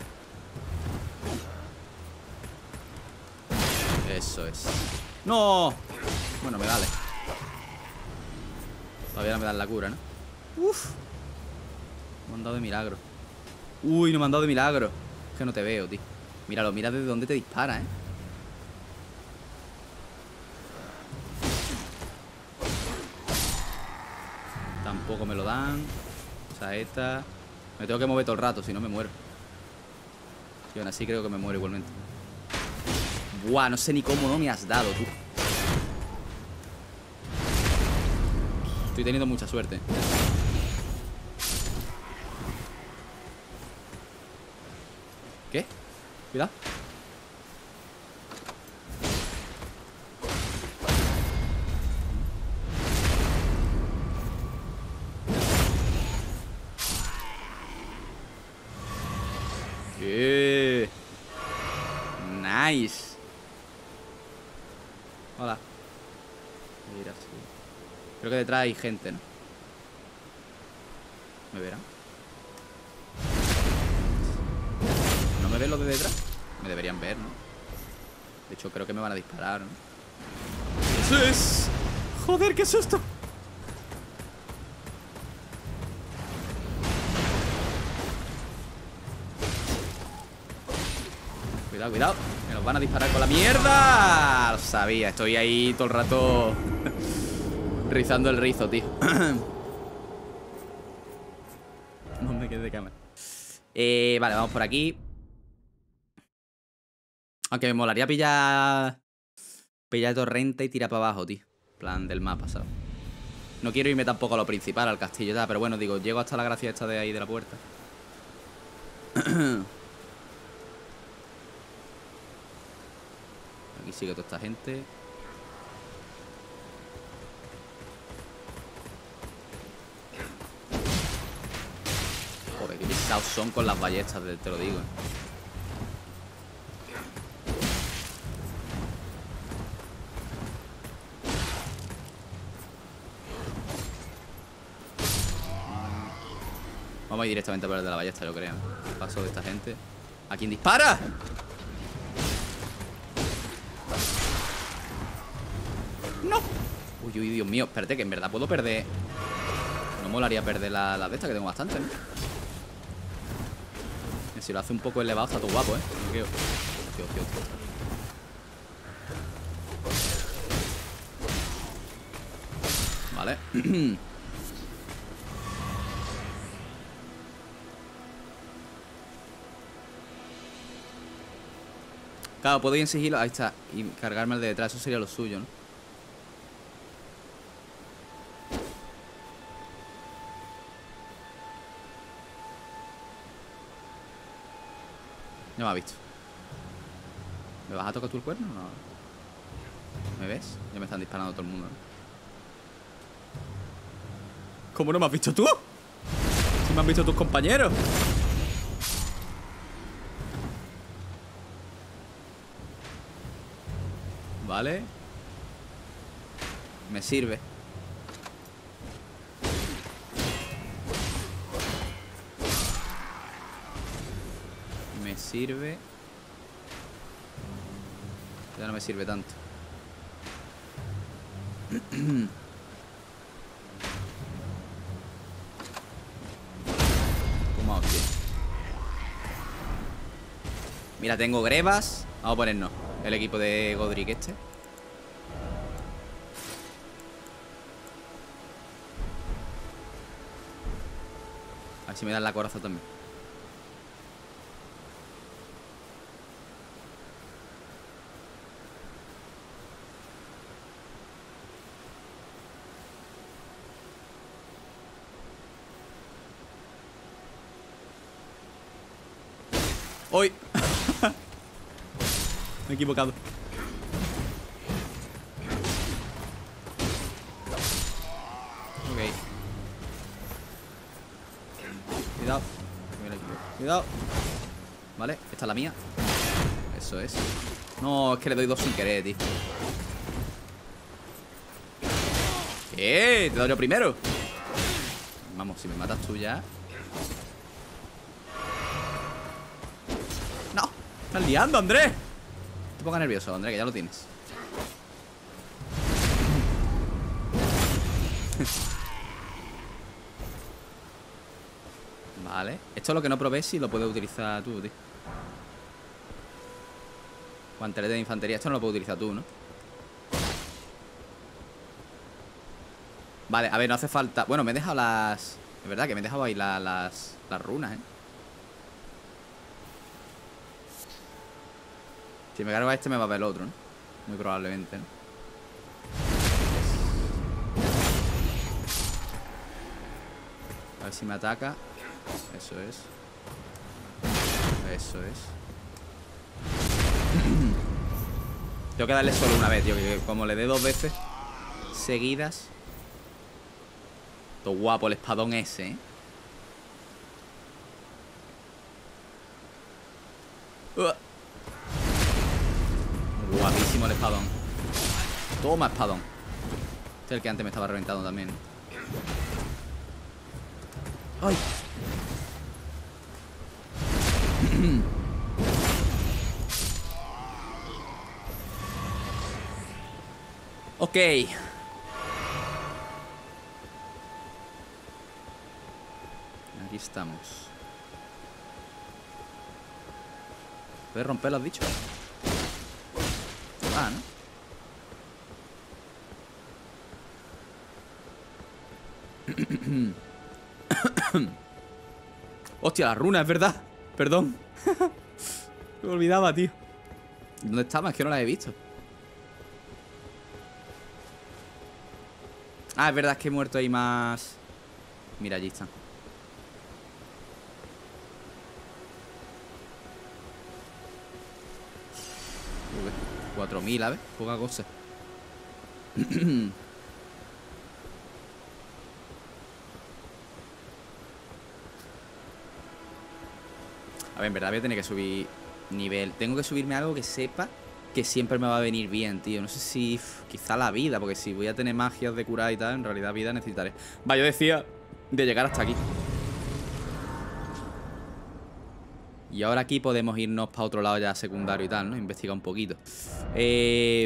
Eso es. ¡No! Bueno, me vale. Todavía no me dan la cura, ¿no? Uf. Me han dado de milagro. Uy, no me han dado de milagro. Es que no te veo, tío. Míralo, mira desde dónde te dispara, ¿eh? Tampoco me lo dan. O sea, esta... Me tengo que mover todo el rato, si no me muero. Y aún así creo que me muero igualmente. Buah, no sé ni cómo no me has dado, tú. Estoy teniendo mucha suerte. ¿Qué? Cuidado. ¿Qué? Nice. Hola. Mira, sí. Creo que detrás hay gente, ¿no? ¿Me verán? ¿No me ven los de detrás? Me deberían ver, ¿no? De hecho, creo que me van a disparar, ¿no? ¡Eso es! ¡Joder, qué susto! Cuidado, cuidado. Me los van a disparar con la mierda. Lo sabía, estoy ahí todo el rato rizando el rizo, tío. No me quedé de cámara. Eh, vale, vamos por aquí. Aunque me molaría pillar Pillar torrente y tirar para abajo, tío. Plan del mapa, ¿sabes? No quiero irme tampoco a lo principal, al castillo, ya. Pero bueno, digo, llego hasta la gracia esta de ahí de la puerta. Aquí sigue toda esta gente. Joder, qué pesados son con las ballestas, te lo digo. Vamos a ir directamente por el de la ballesta, yo creo. Paso de esta gente. ¿A quién dispara? ¡No! Uy, uy, Dios mío. Espérate, que en verdad puedo perder. No molaría perder la, la de esta, que tengo bastante, ¿no? Si lo hace un poco elevado, está todo guapo, ¿eh? Tío, tío, tío, tío. Vale. Claro, puedo ir en sigilo. Ahí está. Y cargarme el de detrás. Eso sería lo suyo, ¿no? No me ha visto. ¿Me vas a tocar tú el cuerno? No. ¿Me ves? Ya me están disparando todo el mundo, ¿no? ¿Cómo no me has visto tú? Si me han visto tus compañeros. Vale. Me sirve. Me sirve. Ya no me sirve tanto. Toma, hostia. Mira, tengo grebas. Vamos a ponernos el equipo de Godric este. A ver si me dan la coraza también. ¡Uy! Me he equivocado. Ok. Cuidado. Cuidado. Vale, esta es la mía. Eso es. No, es que le doy dos sin querer, tío. ¿Qué? Te doy yo primero. Vamos, si me matas tú ya. No, estás liando, Andrés. No te pongas nervioso, Andrés, que ya lo tienes. Vale. Esto es lo que no probé, si lo puedes utilizar tú, tío. Guantelete de infantería. Esto no lo puedes utilizar tú, ¿no? Vale, a ver, no hace falta. Bueno, me he dejado las... Es verdad que me he dejado ahí la, las, las runas, ¿eh? Si me cargo a este me va a ver el otro, ¿no? Muy probablemente, ¿no? A ver si me ataca. Eso es. Eso es. Tengo que darle solo una vez, tío. Que como le dé dos veces seguidas. Todo guapo el espadón ese, ¿eh? Uh. Guapísimo el espadón. Toma espadón. Este es el que antes me estaba reventando también. ¡Ay! Ok. Aquí estamos. ¿Puedes romper, lo has dicho? Ah, ¿no? Hostia, la runa, es verdad. Perdón. Me olvidaba, tío. ¿Dónde estaba? Es que no la he visto. Ah, es verdad, es que he muerto ahí más. Mira, allí están. cuatro mil, a ver, poca cosa. A ver, en verdad voy a tener que subir nivel. Tengo que subirme algo que sepa que siempre me va a venir bien, tío. No sé si... Quizá la vida, porque si voy a tener magias de curar y tal, en realidad vida necesitaré. Va, yo decía de llegar hasta aquí. Y ahora aquí podemos irnos para otro lado ya secundario y tal, ¿no? Investigar un poquito. Eh...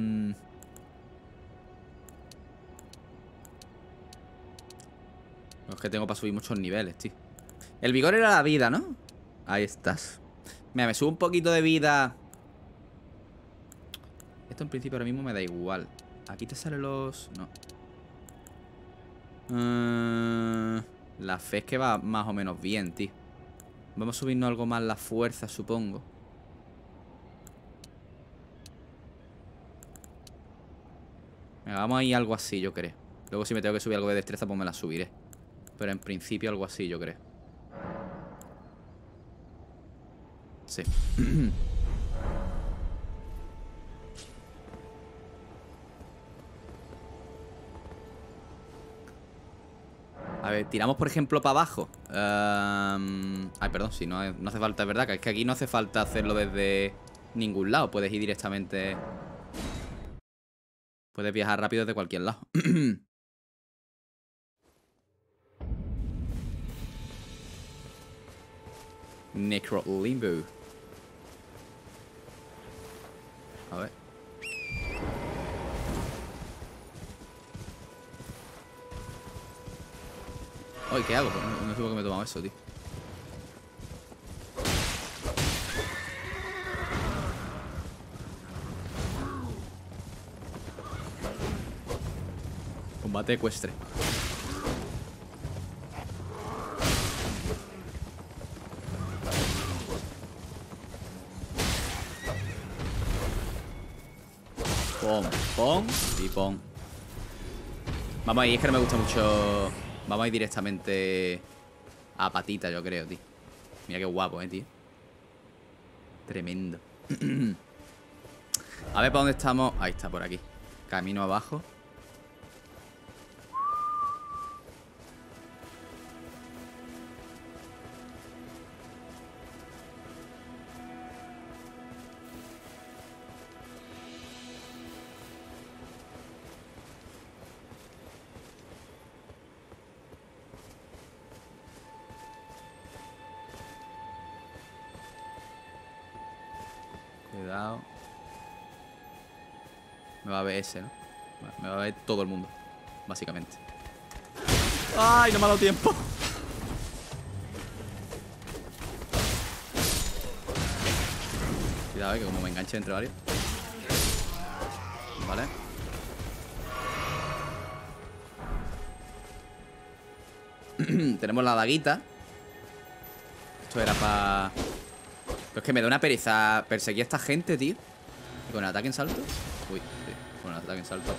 Es que tengo para subir muchos niveles, tío. El vigor era la vida, ¿no? Ahí estás. Mira, me subo un poquito de vida. Esto en principio ahora mismo me da igual. Aquí te salen los... No. Uh... La fe es que va más o menos bien, tío. Vamos a subirnos algo más la fuerza, supongo. Venga, vamos a ir algo así, yo creo. Luego si me tengo que subir algo de destreza, pues me la subiré. Pero en principio algo así, yo creo. Sí. ver, tiramos por ejemplo para abajo. Um, ay, perdón, si no, no hace falta, es verdad, que es que aquí no hace falta hacerlo desde ningún lado. Puedes ir directamente. Puedes viajar rápido desde cualquier lado. Necro Limbo. A ver. Ay, ¿qué hago? No, no sé por qué me he tomado eso, tío. Combate ecuestre. Pon, pon y pon. Vamos a ir, es que no me gusta mucho. Vamos a ir directamente a patita, yo creo, tío. Mira qué guapo, eh, tío. Tremendo. A ver, ¿para dónde estamos? Ahí está, por aquí. Camino abajo. Cuidado. Me va a ver ese, ¿no? Me va a ver todo el mundo, básicamente. ¡Ay, no me ha dado tiempo! Cuidado, eh, que como me enganche entre varios. Vale. Tenemos la daguita. Esto era para... Pero es que me da una pereza perseguir a esta gente, tío. ¿Y con el ataque en salto? Uy, sí, con el ataque en salto.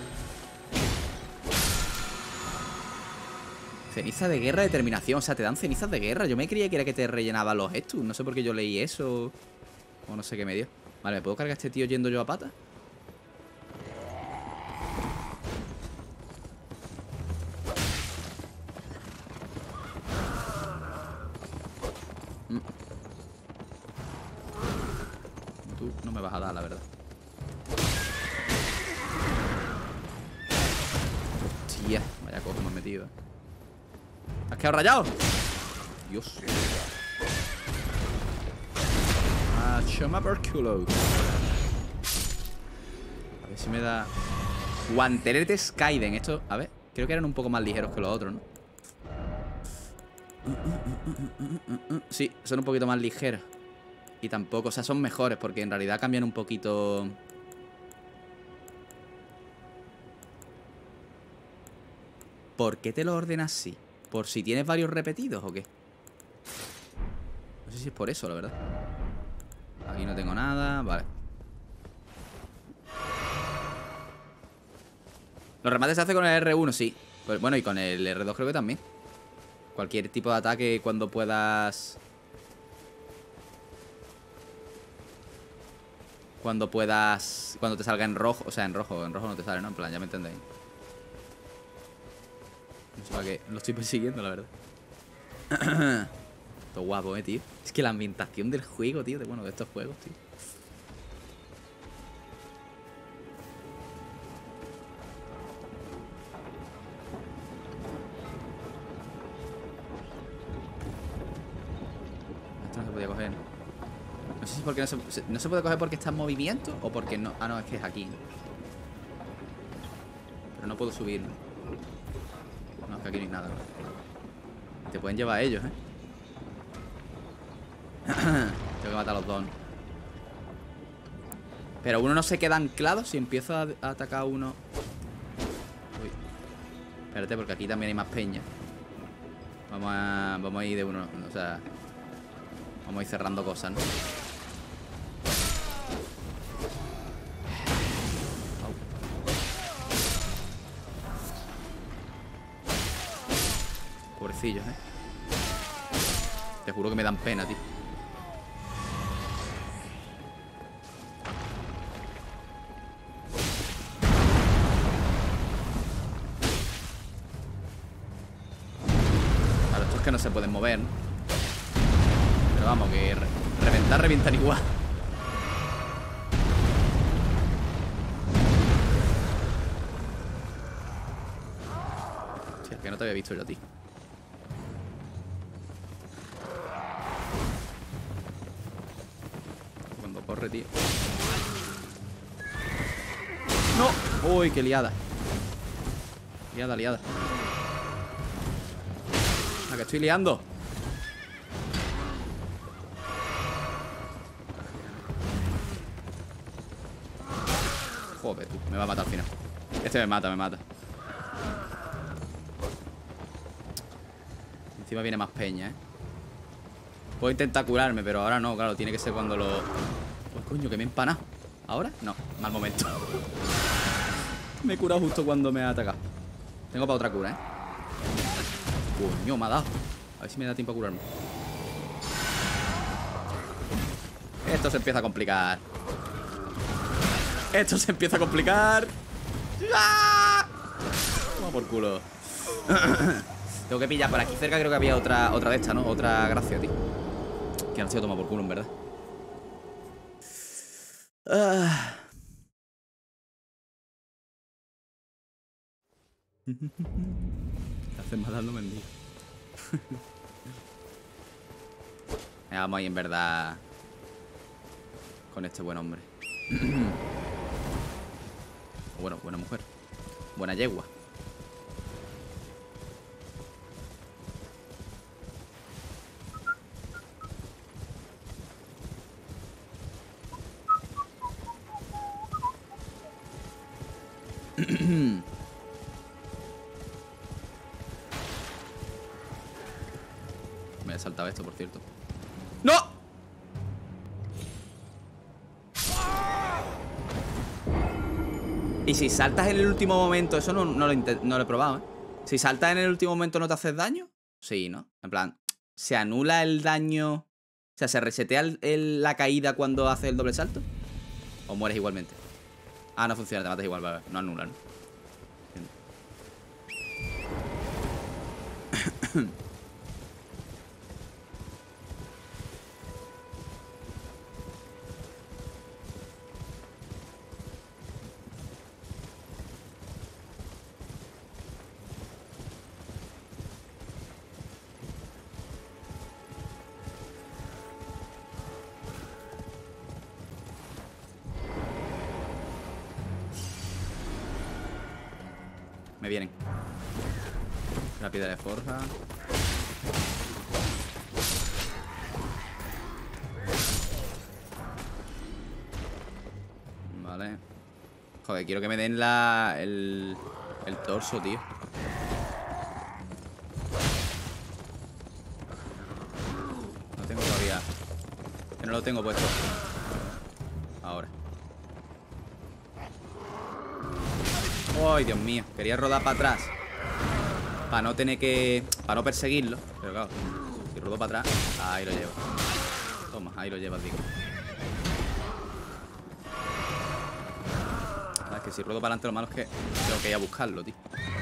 Ceniza de guerra, determinación. O sea, te dan cenizas de guerra. Yo me creía que era que te rellenaba los estus. No sé por qué yo leí eso. O no sé qué me dio. Vale, ¿me puedo cargar a este tío yendo yo a pata? Tú no me vas a dar, la verdad. Hostia, vaya cojo me he metido, ¿eh? ¿Has quedado rayado? Dios. Ah, choma por culo. A ver si me da... Guanteletes Kaiden. Esto, a ver, creo que eran un poco más ligeros que los otros, ¿no? Sí, son un poquito más ligeros. Y tampoco, o sea, son mejores porque en realidad cambian un poquito. ¿Por qué te lo ordenas así? ¿Por si tienes varios repetidos o qué? No sé si es por eso, la verdad. Aquí no tengo nada, vale. Los remates se hacen con el R uno, sí. Pues, bueno, y con el R dos creo que también. Cualquier tipo de ataque cuando puedas... Cuando puedas... Cuando te salga en rojo. O sea, en rojo. En rojo no te sale, ¿no? En plan, ya me entendéis. No sé para qué. Lo estoy persiguiendo, la verdad. Todo guapo, eh, tío. Es que la ambientación del juego, tío. De, bueno, de estos juegos, tío. Esto no se podía coger, ¿no? No sé si porque no se, no se puede coger porque está en movimiento o porque no. Ah, no, es que es aquí, ¿no? Pero no puedo subir, ¿no? No, es que aquí no hay nada, ¿no? Te pueden llevar a ellos, ¿eh? Tengo que matar a los dos, ¿no? Pero uno no se queda anclado si empiezo a, a atacar a uno. Uy. Espérate, porque aquí también hay más peña. Vamos a, vamos a ir de uno, o sea... Vamos a ir cerrando cosas, ¿no? Pobrecillos, ¿eh? Te juro que me dan pena, tío. se pueden mover, ¿no? Pero vamos, que re reventar, revientan igual. Hostia, que no te había visto yo a ti. Cuando corre, tío. ¡No! ¡Uy, qué liada! Liada, liada. La que estoy liando. Joder, tú. Me va a matar al final. Este me mata, me mata. Encima viene más peña, ¿eh? Puedo intentar curarme, pero ahora no, claro. Tiene que ser cuando lo... Pues coño, que me he empanado. ¿Ahora? No, mal momento. Me he curado justo cuando me ha atacado. Tengo para otra cura, ¿eh? Coño, me ha dado. A ver si me da tiempo a curarme. Esto se empieza a complicar. Esto se empieza a complicar. ¡Ah! Toma por culo. Tengo que pillar por aquí cerca. Creo que había otra, otra de estas, ¿no? Otra gracia, tío. Que han sido toma por culo, en verdad. Ah. Te hacen matar, no me envío. Vamos ahí en verdad con este buen hombre. Bueno, buena mujer. Buena yegua. Me he saltado esto, por cierto. ¡No! Y si saltas en el último momento, eso no, no, lo, no lo he probado, ¿eh? Si saltas en el último momento, ¿no te haces daño? Sí, ¿no? En plan, ¿se anula el daño? O sea, ¿se resetea el, el, la caída cuando haces el doble salto? ¿O mueres igualmente? Ah, no funciona, te matas igual, vale, no anula, ¿no? Me vienen. La piedra de forja. Vale. Joder, quiero que me den la... El, el torso, tío. No tengo todavía. Que no lo tengo puesto. Ahora. ¡Ay, Dios mío! Quería rodar para atrás para no tener que... Para no perseguirlo. Pero claro, si rodo para atrás, ahí lo llevo. Toma, ahí lo llevas, digo. Es que si rodo para adelante, lo malo es que tengo que ir a buscarlo, tío.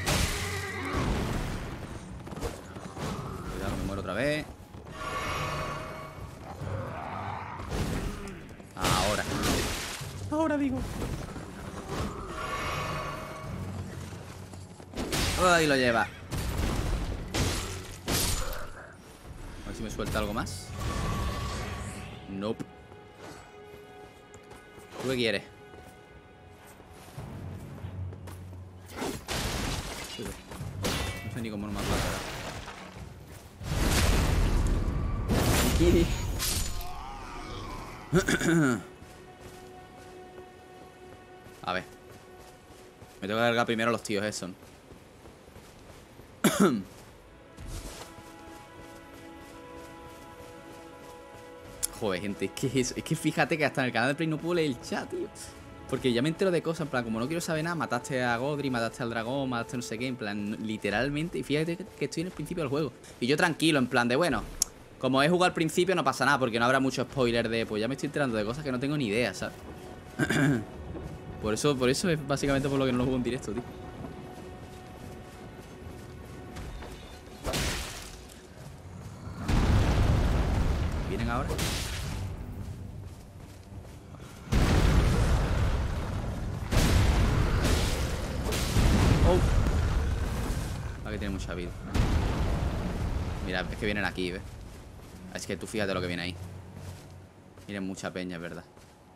Cuidado, me muero otra vez. Ahora. Ahora digo. Ahí lo lleva. A ver si me suelta algo más. Nope. ¿Tú qué quieres? No sé ni cómo no me ha matado. A ver. Me tengo que cargar primero a los tíos esos, ¿no? Joder, gente, es que, es, es que fíjate que hasta en el canal de Play no puedo leer el chat, tío. Porque ya me entero de cosas, en plan, como no quiero saber nada, mataste a Godry, mataste al dragón, mataste no sé qué, en plan, literalmente. Y fíjate que, que estoy en el principio del juego. Y yo tranquilo, en plan de, bueno, como he jugado al principio no pasa nada, porque no habrá mucho spoiler de, pues ya me estoy enterando de cosas que no tengo ni idea, ¿sabes? Por eso, por eso es básicamente por lo que no lo juego en directo, tío. vienen ahora. Oh. Ah, que tiene mucha vida. Mira, es que vienen aquí, ¿ves? Es que tú fíjate lo que viene ahí. Miren, mucha peña, es verdad.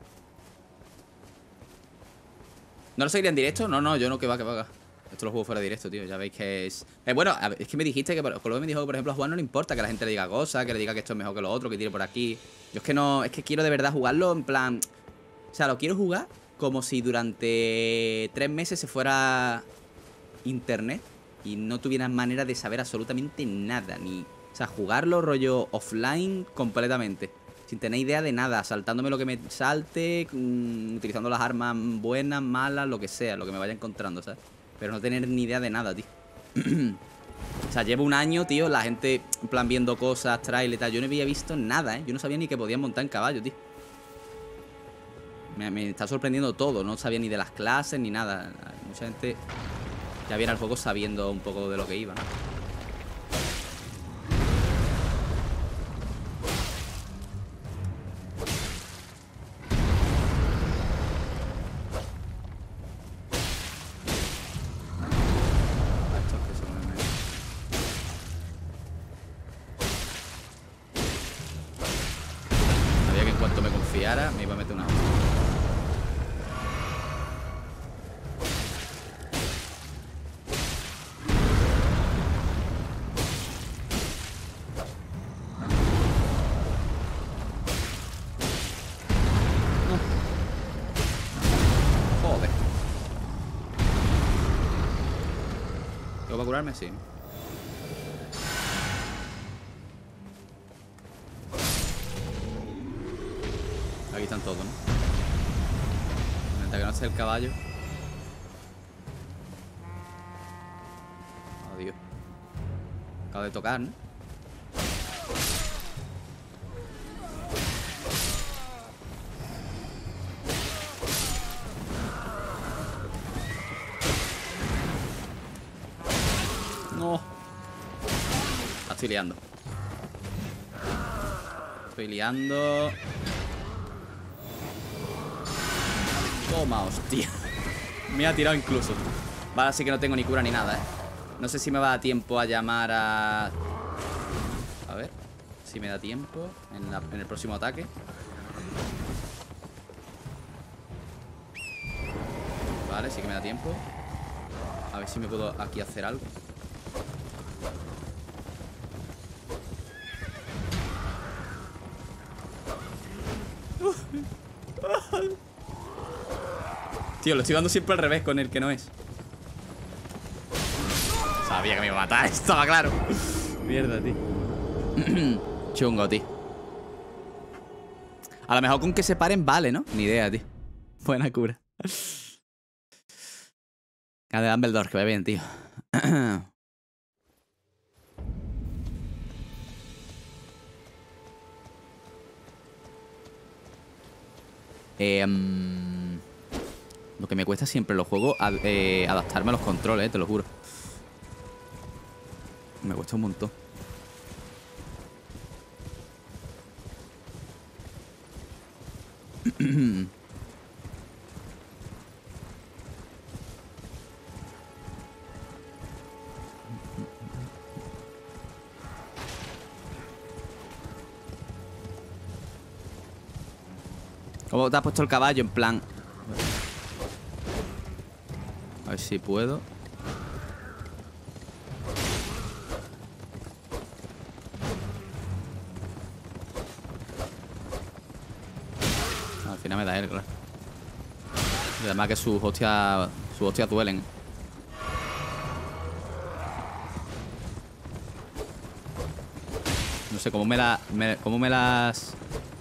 ¿No lo seguiría en directo? No, no, yo no, que va, que va. Esto lo juego fuera de directo, tío. Ya veis que es... Eh, bueno, es que me dijiste que... Por lo me dijo que, por ejemplo, a Juan no le importa que la gente le diga cosas, que le diga que esto es mejor que lo otro, que tire por aquí. Yo es que no... Es que quiero de verdad jugarlo en plan... O sea, lo quiero jugar como si durante tres meses se fuera internet y no tuvieras manera de saber absolutamente nada. Ni... O sea, jugarlo rollo offline completamente. Sin tener idea de nada, saltándome lo que me salte, mmm, utilizando las armas buenas, malas, lo que sea, lo que me vaya encontrando, ¿sabes? Pero no tener ni idea de nada, tío. O sea, llevo un año, tío, la gente, en plan, viendo cosas, trailers y tal. Yo no había visto nada, ¿eh? Yo no sabía ni que podían montar en caballo, tío. Me, me está sorprendiendo todo. No sabía ni de las clases ni nada. Mucha gente ya viene al juego sabiendo un poco de lo que iba, ¿no? Me iba a meter una hostia. No. Joder. ¿Tengo para curarme? Sí. Aquí están todos, ¿no? Mientras que no sea el caballo. Adiós. Acabo de tocar, ¿no? No. La estoy liando. Estoy liando. Toma, hostia. Me ha tirado incluso. Vale, así que no tengo ni cura ni nada, ¿eh? No sé si me va a dar tiempo a llamar a... A ver si me da tiempo en, la... en el próximo ataque. Vale, sí que me da tiempo. A ver si me puedo aquí hacer algo. Tío, lo estoy dando siempre al revés con el que no es. Sabía que me iba a matar, estaba claro. Mierda, tío. Chungo, tío. A lo mejor con que se paren vale, ¿no? Ni idea, tío. Buena cura. Cada de Dumbledore, que vaya bien, tío. eh... Um... Lo que me cuesta siempre en los juegos ad, eh, adaptarme a los controles, eh, te lo juro. Me cuesta un montón. ¿Cómo te has puesto el caballo? En plan... A ver si puedo. Al final me da él, claro. Y además que sus hostias... Sus hostias duelen. No sé cómo me las... Me, cómo me las...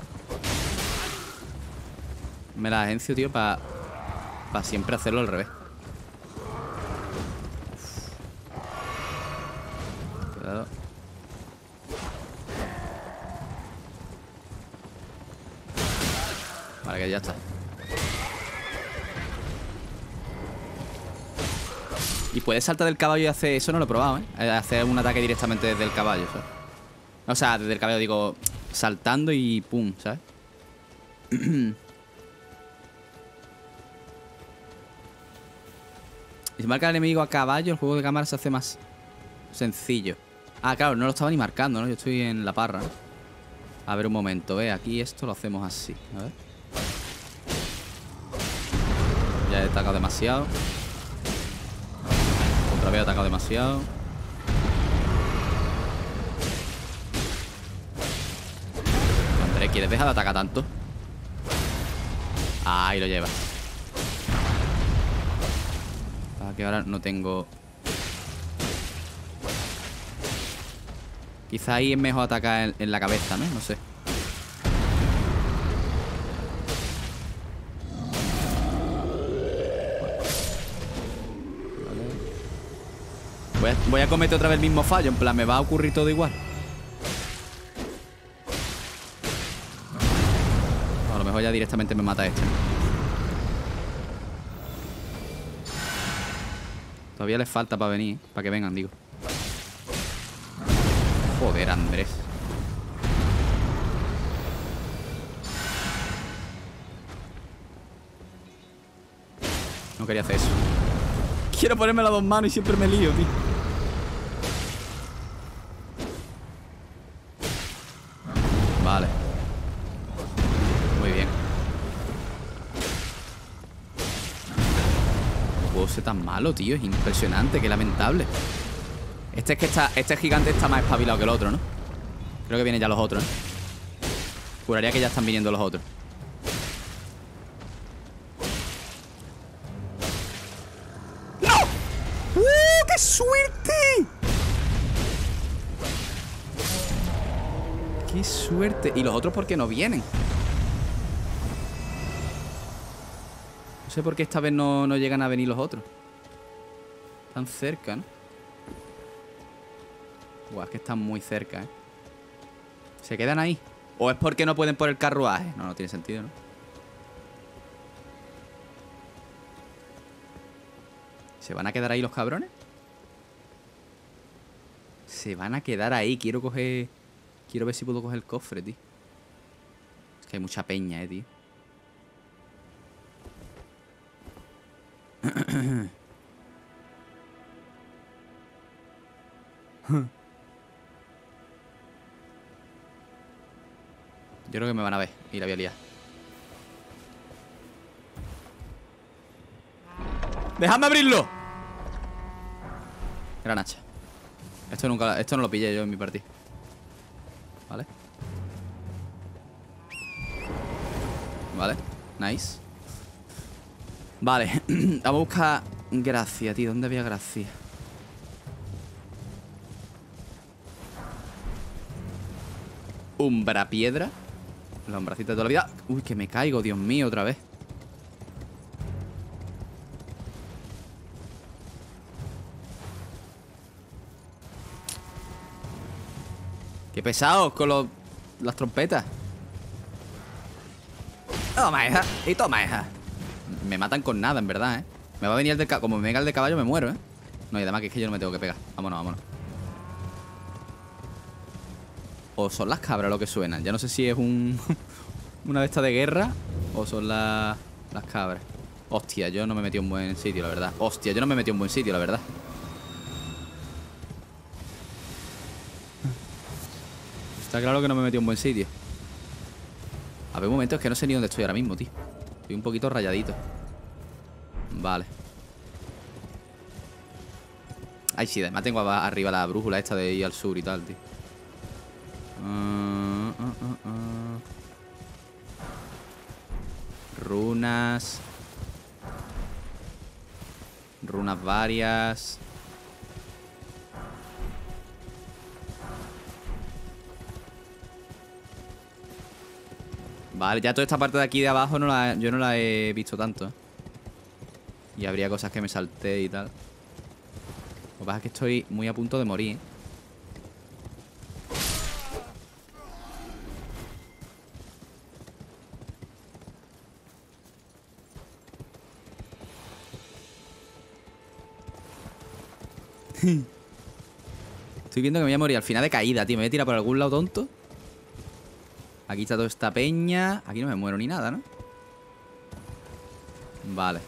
Me las agencio, tío, para... Para siempre hacerlo al revés. Cuidado. Vale, que ya está. Y puedes saltar del caballo y hacer... Eso no lo he probado, ¿eh? Hacer un ataque directamente desde el caballo, ¿sabes? O sea, desde el caballo digo... saltando y pum, ¿sabes? Y si marca el enemigo a caballo, el juego de cámara se hace más sencillo. Ah, claro, no lo estaba ni marcando, ¿no? Yo estoy en la parra, ¿no? A ver, un momento, ve, aquí esto lo hacemos así. A ver. Ya he atacado demasiado. Otra vez he atacado demasiado. André, ¿quieres dejar de atacar tanto? Ahí lo llevas. Que ahora no tengo... Quizá ahí es mejor atacar en, en la cabeza, ¿no? No sé. Vale. Voy a, voy a cometer otra vez el mismo fallo. En plan, me va a ocurrir todo igual. A lo mejor ya directamente me mata este, ¿no? Todavía les falta para venir, ¿eh? Para que vengan, digo. Joder, Andrés. No quería hacer eso. Quiero ponerme las dos manos y siempre me lío, tío. Vale. Muy bien. Puedo ser tan malo, tío. Es impresionante, qué lamentable. Este es que está. Este gigante está más espabilado que el otro, ¿no? Creo que vienen ya los otros, ¿no? Juraría que ya están viniendo los otros. ¡No! ¡Uh! ¡Qué suerte! ¡Qué suerte! ¿Y los otros por qué no vienen? No sé por qué esta vez no, no llegan a venir los otros. Están cerca, ¿no? Buah, es que están muy cerca, ¿eh? ¿Se quedan ahí? ¿O es porque no pueden por el carruaje? No, no tiene sentido, ¿no? ¿Se van a quedar ahí los cabrones? Se van a quedar ahí. Quiero coger... Quiero ver si puedo coger el cofre, tío. Es que hay mucha peña, eh, tío. Yo creo que me van a ver y la voy a liar. ¡Dejadme abrirlo! Gran hacha. Esto nunca, esto no lo pillé yo en mi partida. Vale. Vale, nice. Vale, vamos a buscar gracia, tío. ¿Dónde había gracia? Umbra piedra. La umbracita de toda la vida. Uy, que me caigo, Dios mío, otra vez. Qué pesados con los, las trompetas. Toma esa. Y toma esa. Me matan con nada, en verdad, ¿eh? Me va a venir el de caballo. Como me venga el de caballo, me muero, ¿eh? No, y además que es que yo no me tengo que pegar. Vámonos, vámonos. O son las cabras lo que suenan. Ya no sé si es un... una de estas de guerra o son las... las cabras. Hostia, yo no me metí en un buen sitio, la verdad. Hostia, yo no me metí en un buen sitio, la verdad. Está claro que no me metí en un buen sitio. A ver, un momento, es que no sé ni dónde estoy ahora mismo, tío. Estoy un poquito rayadito. Vale. Ay, sí, además tengo arriba la brújula esta de ir al sur y tal, tío. Uh, uh, uh, uh. Runas. Runas varias. Vale, ya toda esta parte de aquí de abajo no la, yo no la he visto tanto, ¿eh? Y habría cosas que me salté y tal. Lo que pasa es que estoy muy a punto de morir, ¿eh? Estoy viendo que me voy a morir al final de caída, tío. Me voy a tirar por algún lado tonto. Aquí está toda esta peña. Aquí no me muero ni nada, ¿no? Vale.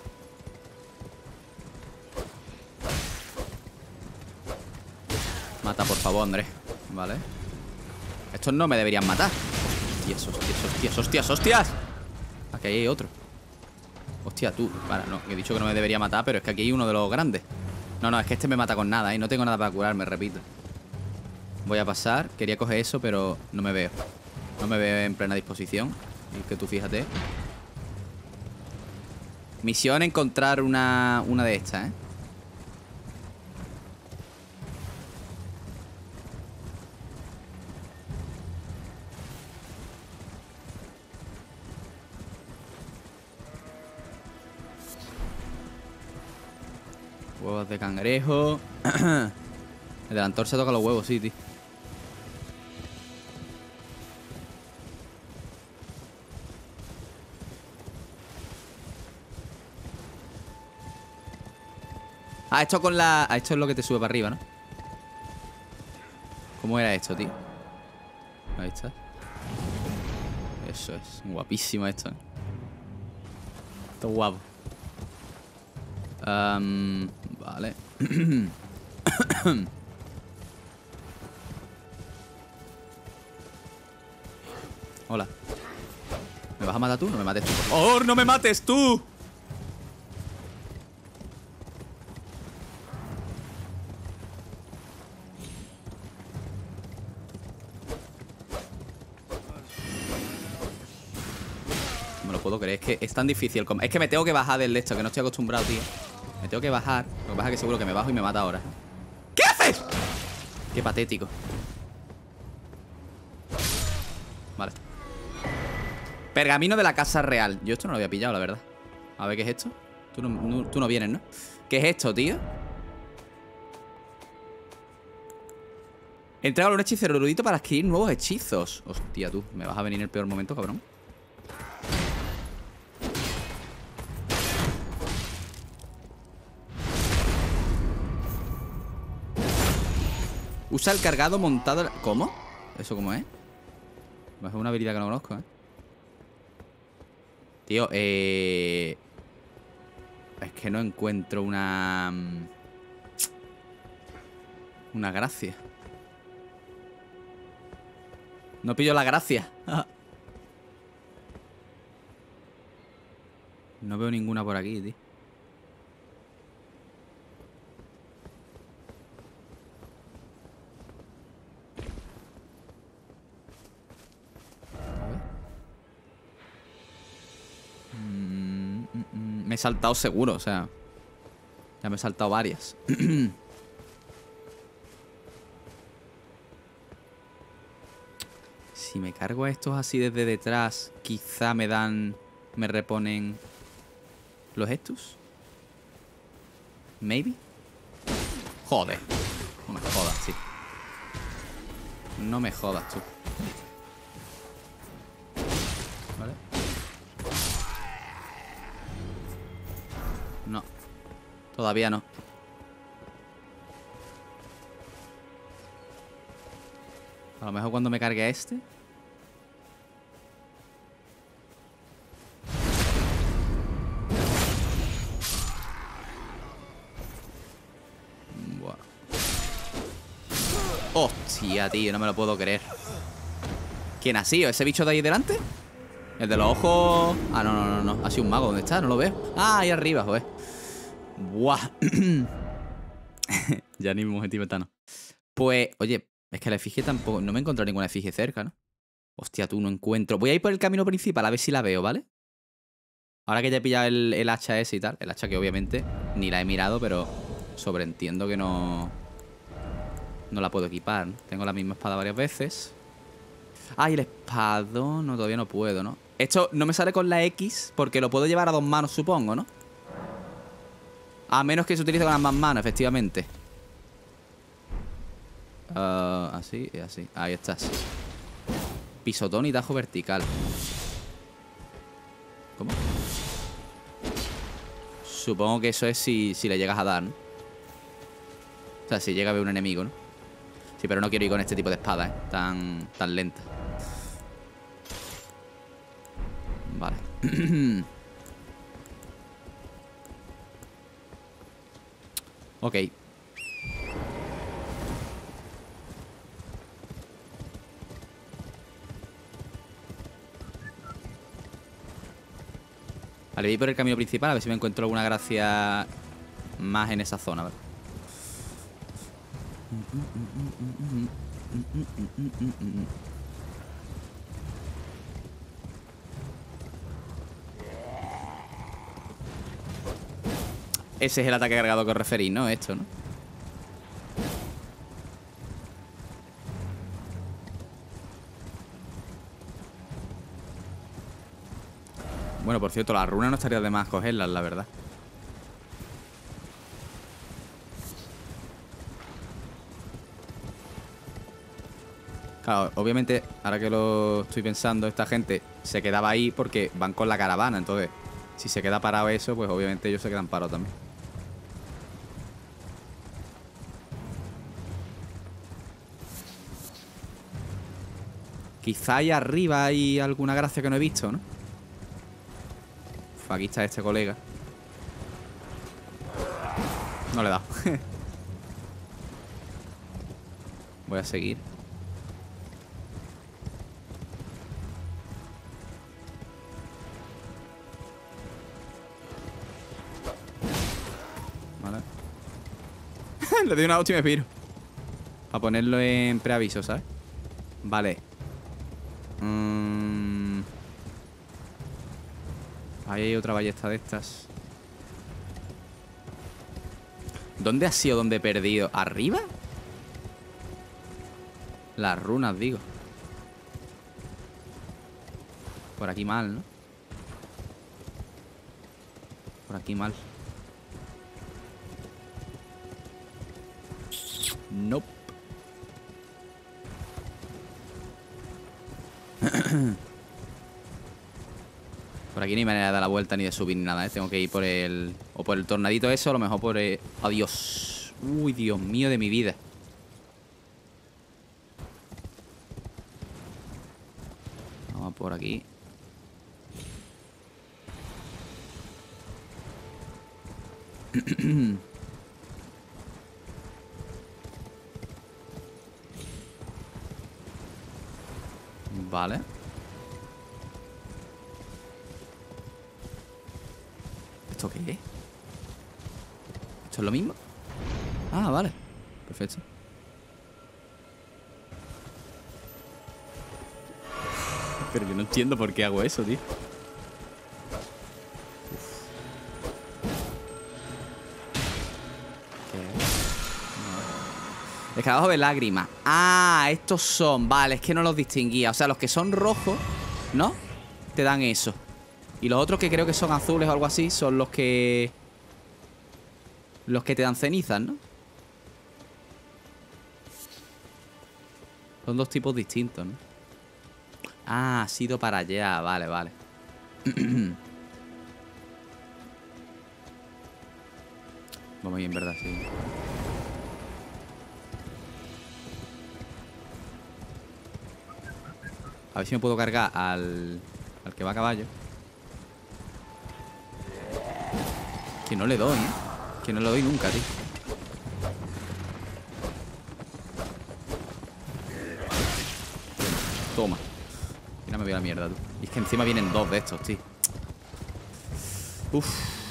Mata, por favor, Andrés. Vale. Estos no me deberían matar. Hostias, hostias, hostias, hostias, hostias. Aquí hay otro. Hostia, tú. Vale, no, he dicho que no me debería matar, pero es que aquí hay uno de los grandes. No, no, es que este me mata con nada, ¿eh? No tengo nada para curarme, repito. Voy a pasar. Quería coger eso, pero no me veo. No me veo en plena disposición. Y que tú fíjate. Misión encontrar una, una de estas, ¿eh? Huevos de cangrejo. El de la antorcha toca los huevos, sí, tío. Ah, esto con la... Ah, esto es lo que te sube para arriba, ¿no? ¿Cómo era esto, tío? Ahí está. Eso es. Guapísimo esto, ¿eh? Esto es guapo. Um, vale. Hola. ¿Me vas a matar tú? No me mates tú, por favor. ¡No me mates tú! No me lo puedo creer. Es que es tan difícil. Es que me tengo que bajar del de esto, que no estoy acostumbrado, tío. Me tengo que bajar. Lo que pasa es que seguro que me bajo y me mata ahora. ¿Qué haces? Qué patético. Vale. Pergamino de la casa real. Yo esto no lo había pillado, la verdad. A ver, ¿qué es esto? Tú no, no, tú no vienes, ¿no? ¿Qué es esto, tío? Entrégale un hechicero erudito para adquirir nuevos hechizos. Hostia, tú. Me vas a venir en el peor momento, cabrón. Usa el cargado montado... ¿Cómo? ¿Eso cómo es? Es una habilidad que no conozco, ¿eh? Tío, eh... es que no encuentro una... Una gracia. No pillo la gracia. No veo ninguna por aquí, tío. Me he saltado seguro, o sea. Ya me he saltado varias. Si me cargo a estos así desde detrás, quizá me dan... Me reponen... ¿Los estos? Maybe. Joder. No me jodas, tío. No me jodas, tú. Vale. No. Todavía no. A lo mejor cuando me cargue a este. Buah. Hostia, tío, no me lo puedo creer. ¿Quién ha sido? ¿Ese bicho de ahí delante? El de los ojos... Ah, no, no, no, no. Ha sido un mago. ¿Dónde está? No lo veo. Ah, ahí arriba, joder. Buah. Ya ni mi mujer tibetano. Pues, oye, es que la efigie tampoco... No me he encontrado ninguna efigie cerca, ¿no? Hostia, tú, no encuentro... Voy a ir por el camino principal a ver si la veo, ¿vale? Ahora que ya he pillado el, el hacha ese y tal. El hacha que obviamente ni la he mirado, pero sobreentiendo que no... No la puedo equipar, ¿no? Tengo la misma espada varias veces. Ah, y el espadón... No, todavía no puedo, ¿no? Esto no me sale con la X porque lo puedo llevar a dos manos, supongo, ¿no? A menos que se utilice con ambas manos, efectivamente. Uh, así y así. Ahí estás. Pisotón y tajo vertical. ¿Cómo? Supongo que eso es si, si le llegas a dar, ¿no? O sea, si llega a ver un enemigo, ¿no? Sí, pero no quiero ir con este tipo de espada, ¿eh? Tan, tan lenta. Vale. Ok. Vale, voy por el camino principal a ver si me encuentro alguna gracia más en esa zona, ¿vale? Ese es el ataque cargado que os referís, ¿no? Esto, ¿no? Bueno, por cierto, las runas no estaría de más cogerlas, la verdad. Claro, obviamente, ahora que lo estoy pensando, esta gente se quedaba ahí porque van con la caravana. Entonces, si se queda parado eso, pues obviamente ellos se quedan parados también. Quizá ahí arriba hay alguna gracia que no he visto, ¿no? Uf, aquí está este colega. No le he dado. Voy a seguir. Vale. Le doy una hostia y me piro. Para ponerlo en preaviso, ¿sabes? Vale. Mm. Ahí hay otra ballesta de estas. ¿Dónde ha sido donde he perdido? ¿Arriba? Las runas, digo. Por aquí mal, ¿no? Por aquí mal. Nope. Por aquí no hay manera de dar la vuelta ni de subir ni nada, ¿eh? Tengo que ir por el... O por el tornadito eso, o a lo mejor por el... Adiós. Uy, Dios mío de mi vida. Vamos por aquí. Vale. ¿Esto qué es? ¿Esto es lo mismo? Ah, vale. Perfecto. Pero yo no entiendo por qué hago eso, tío. Escarabajo de lágrimas. Ah, estos son. Vale, es que no los distinguía. O sea, los que son rojos, ¿no? Te dan eso. Y los otros que creo que son azules o algo así son los que... Los que te dan cenizas, ¿no? Son dos tipos distintos, ¿no? Ah, ha sido para allá. Vale, vale. Vamos bien, ¿verdad? Sí. A ver si me puedo cargar al... Al que va a caballo. Que no le doy, ¿eh? Que no le doy nunca, tío. Toma. Y no me voy a la mierda, tú. Y es que encima vienen dos de estos, tío. Uf.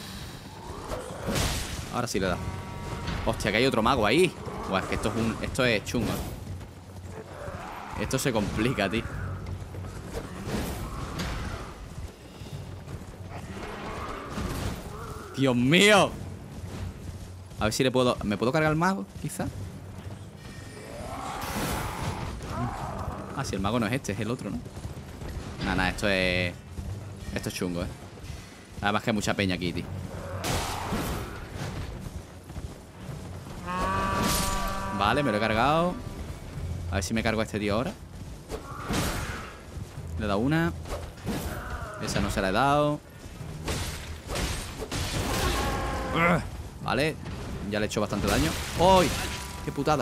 Ahora sí le da. Hostia, que hay otro mago ahí. Buah, es que esto es un... Esto es chungo. Esto se complica, tío. ¡Dios mío! A ver si le puedo... ¿Me puedo cargar al mago, quizá? Ah, si el mago no es este, es el otro, ¿no? Nada, nada, esto es... Esto es chungo, ¿eh? Además que hay mucha peña aquí, tío. Vale, me lo he cargado. A ver si me cargo a este tío ahora. Le he dado una. Esa no se la he dado. Vale, ya le he hecho bastante daño. ¡Uy! ¡Qué putada!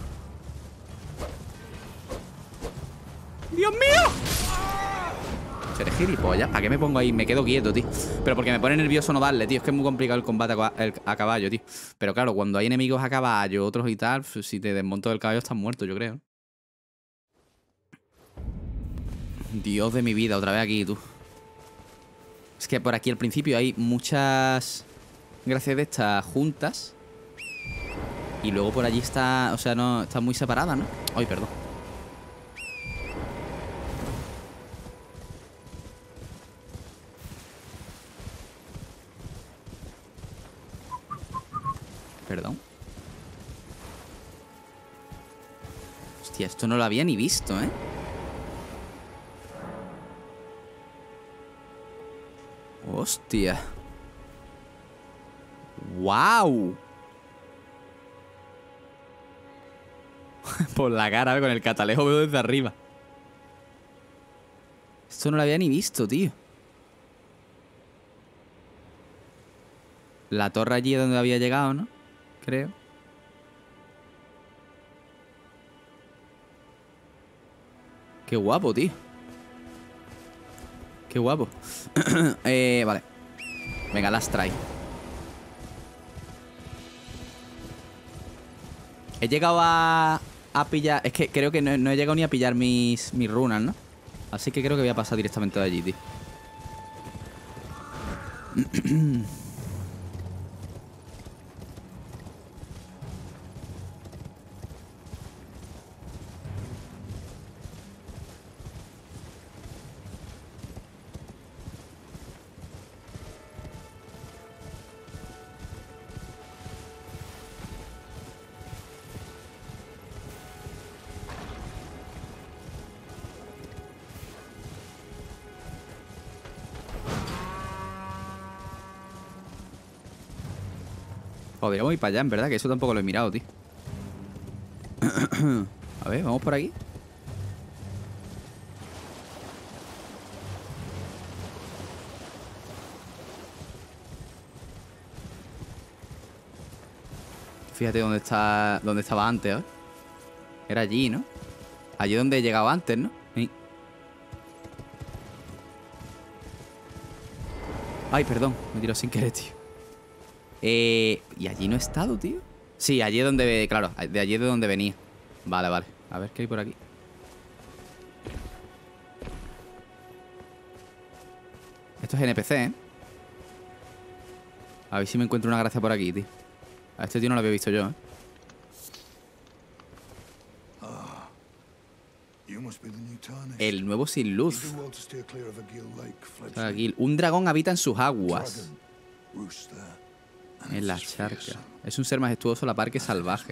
¡Dios mío! ¿Eres gilipollas? ¿Para qué me pongo ahí? Me quedo quieto, tío. Pero porque me pone nervioso no darle, tío. Es que es muy complicado el combate a, el, a caballo, tío. Pero claro, cuando hay enemigos a caballo, otros y tal, si te desmonto del caballo estás muerto, yo creo. Dios de mi vida, otra vez aquí, tú. Es que por aquí al principio hay muchas gracias de estas juntas. Y luego por allí está, o sea, no, está muy separada, ¿no? Ay, perdón. Perdón. Hostia, esto no lo había ni visto, ¿eh? Hostia. ¡Wow! Por la cara, ¿eh? Con el catalejo veo desde arriba. Esto no lo había ni visto, tío. La torre allí es donde había llegado, ¿no? Creo. Qué guapo, tío. Qué guapo. eh, vale. Venga, las trae. He llegado a, a pillar... Es que creo que no, no he llegado ni a pillar mis, mis runas, ¿no? Así que creo que voy a pasar directamente de allí, tío. Podríamos ir para allá, en verdad, que eso tampoco lo he mirado, tío. A ver, vamos por aquí. Fíjate dónde está, dónde estaba antes, ¿eh? Era allí, ¿no? Allí donde he llegado antes, ¿no? Sí. Ay, perdón, me tiró sin querer, tío. Eh, ¿y allí no he estado, tío? Sí, allí es donde... Claro, de allí es de donde venía. Vale, vale. A ver qué hay por aquí. Esto es N P C, ¿eh? A ver si me encuentro una gracia por aquí, tío. A este tío no lo había visto yo, ¿eh? El nuevo sin luz. Aquí. Un dragón habita en sus aguas. En la charca. Es un ser majestuoso, la par que salvaje.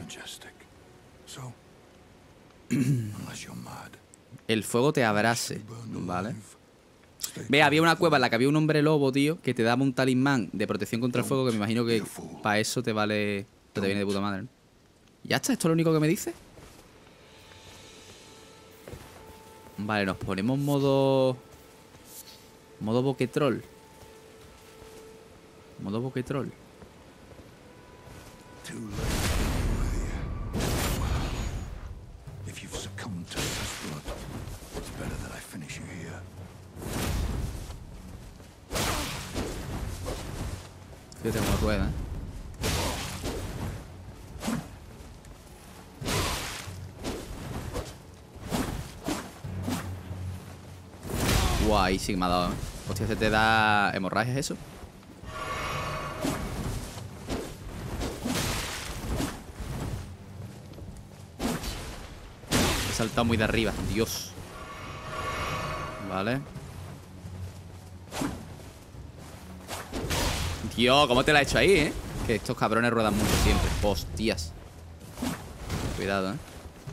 El fuego te abrase. Vale. Ve, había una cueva en la que había un hombre lobo, tío, que te daba un talismán de protección contra el fuego, que me imagino que para eso te vale... Te viene de puta madre, ¿no? ¿Ya está? ¿Esto es lo único que me dice? Vale, nos ponemos modo... Modo boquetrol. Modo boquetrol. Fíjate cómo rueda, ¿eh? Guay, sí que me ha dado, ¿eh? Hostia, ¿se te da hemorragias eso? He saltado muy de arriba, Dios. Vale. Dios, ¿cómo te la he hecho ahí, eh? Que estos cabrones ruedan mucho siempre. Hostias. Cuidado, eh.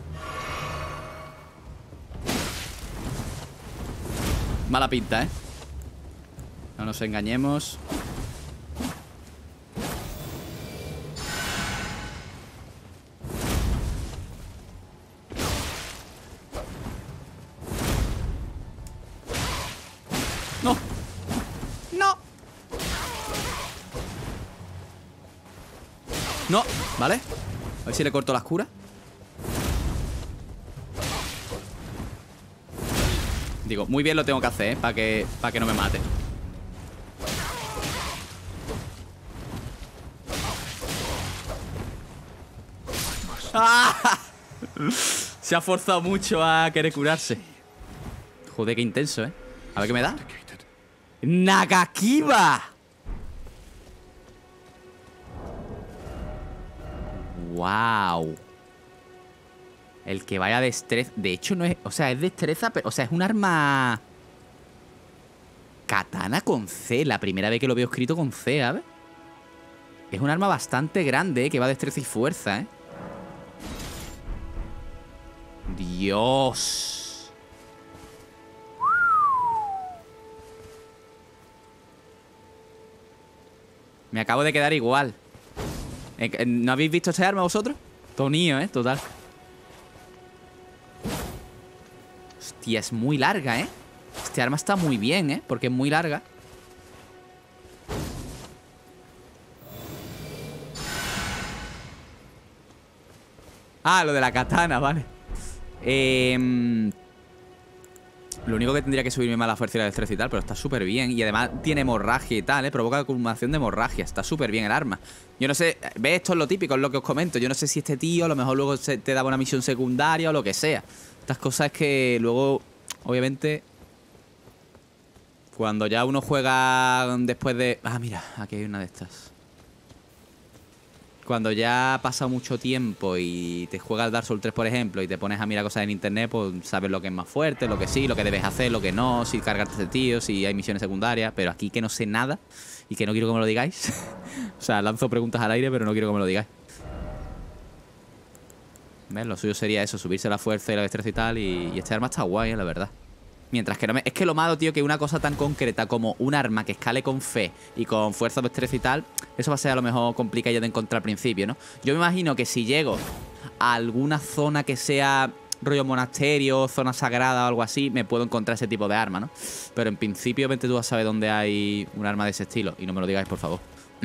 Mala pinta, eh. No nos engañemos. No. No. No. Vale. A ver si le corto las curas. Digo, muy bien lo tengo que hacer, ¿eh? Para que, para que no me mate. ¡Ah! Se ha forzado mucho a querer curarse. Joder, qué intenso, ¿eh? A ver qué me da. ¡Nagakiba! ¡Wow! El que vaya destreza. De hecho, no es. O sea, es destreza, pero. O sea, es un arma. Katana con C. La primera vez que lo veo escrito con C, ¿sabes? Es un arma bastante grande, ¿eh? Que va destreza y fuerza, ¿eh? Dios. Me acabo de quedar igual. ¿No habéis visto este arma vosotros? Tonío, ¿eh? Total. Hostia, es muy larga, ¿eh? Este arma está muy bien, ¿eh? Porque es muy larga. Ah, lo de la katana, vale. Eh, lo único que tendría que subirme más la fuerza y la destreza y tal, pero está súper bien. Y además tiene hemorragia y tal, ¿eh? Provoca acumulación de hemorragia. Está súper bien el arma. Yo no sé, ¿ves? Esto es lo típico, es lo que os comento. Yo no sé si este tío a lo mejor luego se te daba una misión secundaria o lo que sea. Estas cosas es que luego, obviamente, cuando ya uno juega después de... Ah, mira, aquí hay una de estas. Cuando ya ha pasado mucho tiempo y te juegas al Dark Souls tres, por ejemplo, y te pones a mirar cosas en internet, pues sabes lo que es más fuerte, lo que sí, lo que debes hacer, lo que no, si cargarte a este tío, si hay misiones secundarias. Pero aquí que no sé nada y que no quiero que me lo digáis. O sea, lanzo preguntas al aire, pero no quiero que me lo digáis. ¿Ves? Lo suyo sería eso, subirse la fuerza y la destreza y tal. Y, y este arma está guay, eh, la verdad. Mientras que no me... Es que lo malo, tío, que una cosa tan concreta como un arma que escale con fe y con fuerza, destreza y tal, eso va a ser a lo mejor complicado de encontrar al principio, ¿no? Yo me imagino que si llego a alguna zona que sea rollo monasterio, zona sagrada o algo así, me puedo encontrar ese tipo de arma, ¿no? Pero en principio, obviamente tú vas a saber dónde hay un arma de ese estilo. Y no me lo digáis, por favor.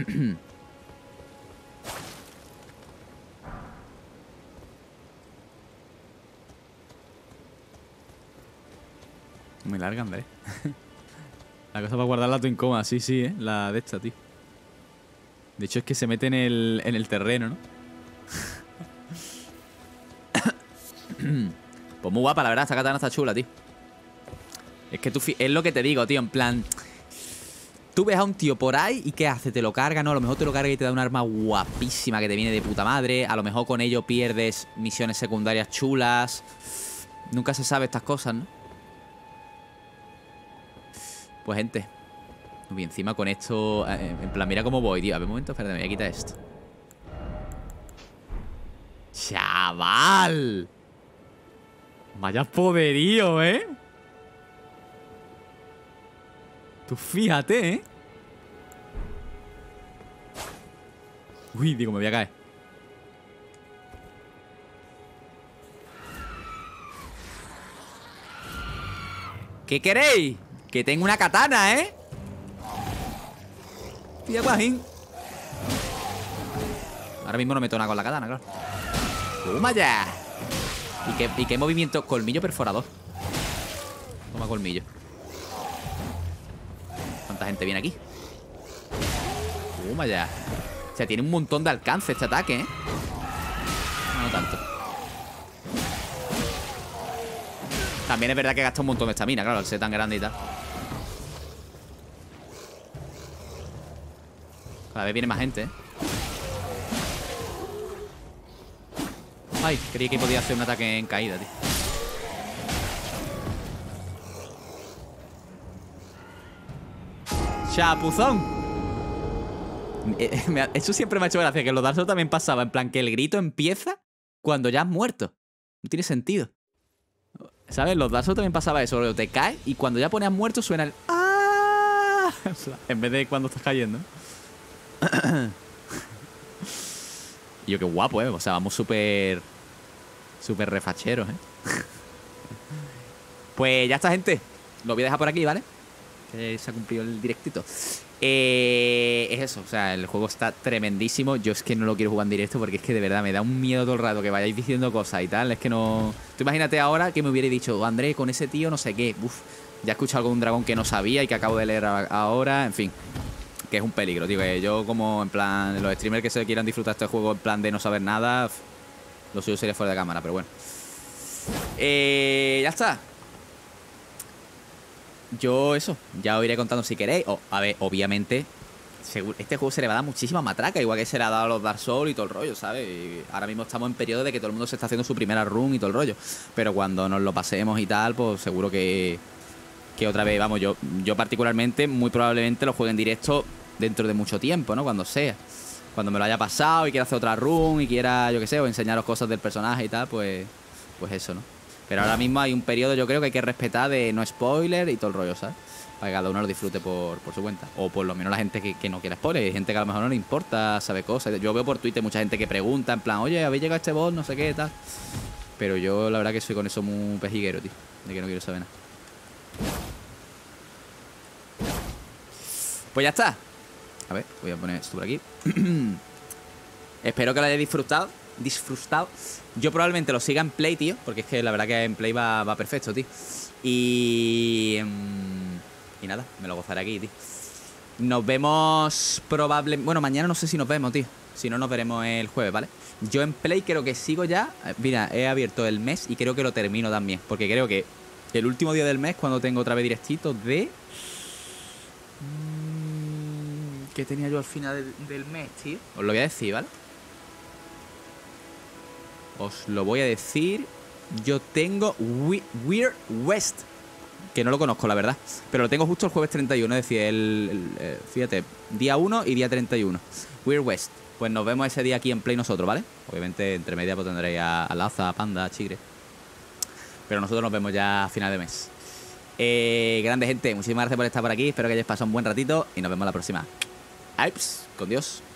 Muy larga, Andrés. La cosa para guardarla tu incómoda, sí, sí, ¿eh? La de esta, tío. De hecho es que se mete en el, en el terreno, ¿no? Pues muy guapa, la verdad, esta katana está chula, tío. Es que tú... Es lo que te digo, tío, en plan... Tú ves a un tío por ahí y ¿qué hace? Te lo carga, ¿no? A lo mejor te lo carga y te da un arma guapísima que te viene de puta madre. A lo mejor con ello pierdes misiones secundarias chulas. Nunca se sabe estas cosas, ¿no? Pues, gente. Y encima con esto... Eh, en plan, mira cómo voy, tío. A ver, un momento, espérate, me voy a quitar esto. ¡Chaval! Vaya poderío, ¿eh? Tú fíjate, ¿eh? Uy, digo, me voy a caer. ¿Qué queréis? Que tengo una katana, ¿eh? Tía guajín. Ahora mismo no me tona con la katana, claro. ¡Toma ya! ¿Y qué, y qué movimiento? Colmillo perforador. Toma colmillo. ¿Cuánta gente viene aquí? Toma ya. O sea, tiene un montón de alcance este ataque, ¿eh? No, no tanto. También es verdad que gasta un montón de estamina, claro, al ser tan grande y tal. Cada vez viene más gente, ¿eh? Ay, creí que podía hacer un ataque en caída, tío. ¡Chapuzón! Eso siempre me ha hecho gracia, que en los Dark Souls también pasaba. En plan, que el grito empieza cuando ya has muerto. No tiene sentido. ¿Sabes? Los Dark Souls también pasaba eso. Te caes y cuando ya pones muerto suena el... ¡Ah! O sea, en vez de cuando estás cayendo. Y yo, qué guapo, ¿eh? O sea, vamos súper... Súper refacheros, ¿eh? Pues ya está, gente. Lo voy a dejar por aquí, ¿vale? que se ha cumplido el directito. Eh, es eso, o sea, el juego está tremendísimo. Yo es que no lo quiero jugar en directo porque es que de verdad me da un miedo todo el rato que vayáis diciendo cosas y tal. Es que no... Tú imagínate ahora que me hubiera dicho, André, con ese tío no sé qué. Uf, ya he escuchado algo de un dragón que no sabía y que acabo de leer ahora. En fin, que es un peligro, tío. Que yo como en plan, los streamers que se quieran disfrutar este juego en plan de no saber nada, lo suyo sería fuera de cámara, pero bueno. Eh, ya está. Yo eso, ya os iré contando si queréis. O, a ver, obviamente, seguro, este juego se le va a dar muchísima matraca, igual que se le ha dado a los Dark Souls y todo el rollo, ¿sabes? Y ahora mismo estamos en periodo de que todo el mundo se está haciendo su primera run y todo el rollo. Pero cuando nos lo pasemos y tal, pues seguro que, que otra vez, vamos, yo, yo particularmente, muy probablemente lo juegue en directo dentro de mucho tiempo, ¿no? Cuando sea. Cuando me lo haya pasado y quiera hacer otra run y quiera, yo qué sé, o enseñaros cosas del personaje y tal, pues, pues eso, ¿no? Pero ahora mismo hay un periodo, yo creo que hay que respetar de no spoiler y todo el rollo, ¿sabes? Para que cada uno lo disfrute por, por su cuenta. O por lo menos la gente que, que no quiera spoiler. Hay gente que a lo mejor no le importa, sabe cosas. Yo veo por Twitter mucha gente que pregunta, en plan, oye, ¿habéis llegado a este boss? No sé qué, tal. Pero yo la verdad que soy con eso muy pejiguero, tío. De que no quiero saber nada. Pues ya está. A ver, voy a poner esto por aquí. Espero que lo hayáis disfrutado. Disfrutado. Yo probablemente lo siga en Play, tío. Porque es que la verdad que en Play va, va perfecto, tío. Y... Y nada, me lo gozaré aquí, tío. Nos vemos probablemente... Bueno, mañana no sé si nos vemos, tío. Si no, nos veremos el jueves, ¿vale? Yo en Play creo que sigo ya. Mira, he abierto el mes y creo que lo termino también. Porque creo que el último día del mes, cuando tengo otra vez directito de... ¿Qué tenía yo al final del, del mes, tío? Os lo voy a decir, ¿vale? Os lo voy a decir. Yo tengo We Weird West, que no lo conozco, la verdad. Pero lo tengo justo el jueves treinta y uno. Es decir, el, el, el fíjate, día uno y día treinta y uno. Weird West. Pues nos vemos ese día aquí en Play nosotros, ¿vale? Obviamente entre medias pues tendréis a, a Laza, a Panda, a Chigre. Pero nosotros nos vemos ya a final de mes. eh, Grande gente, muchísimas gracias por estar por aquí. Espero que hayáis pasado un buen ratito y nos vemos la próxima. Aips, con Dios.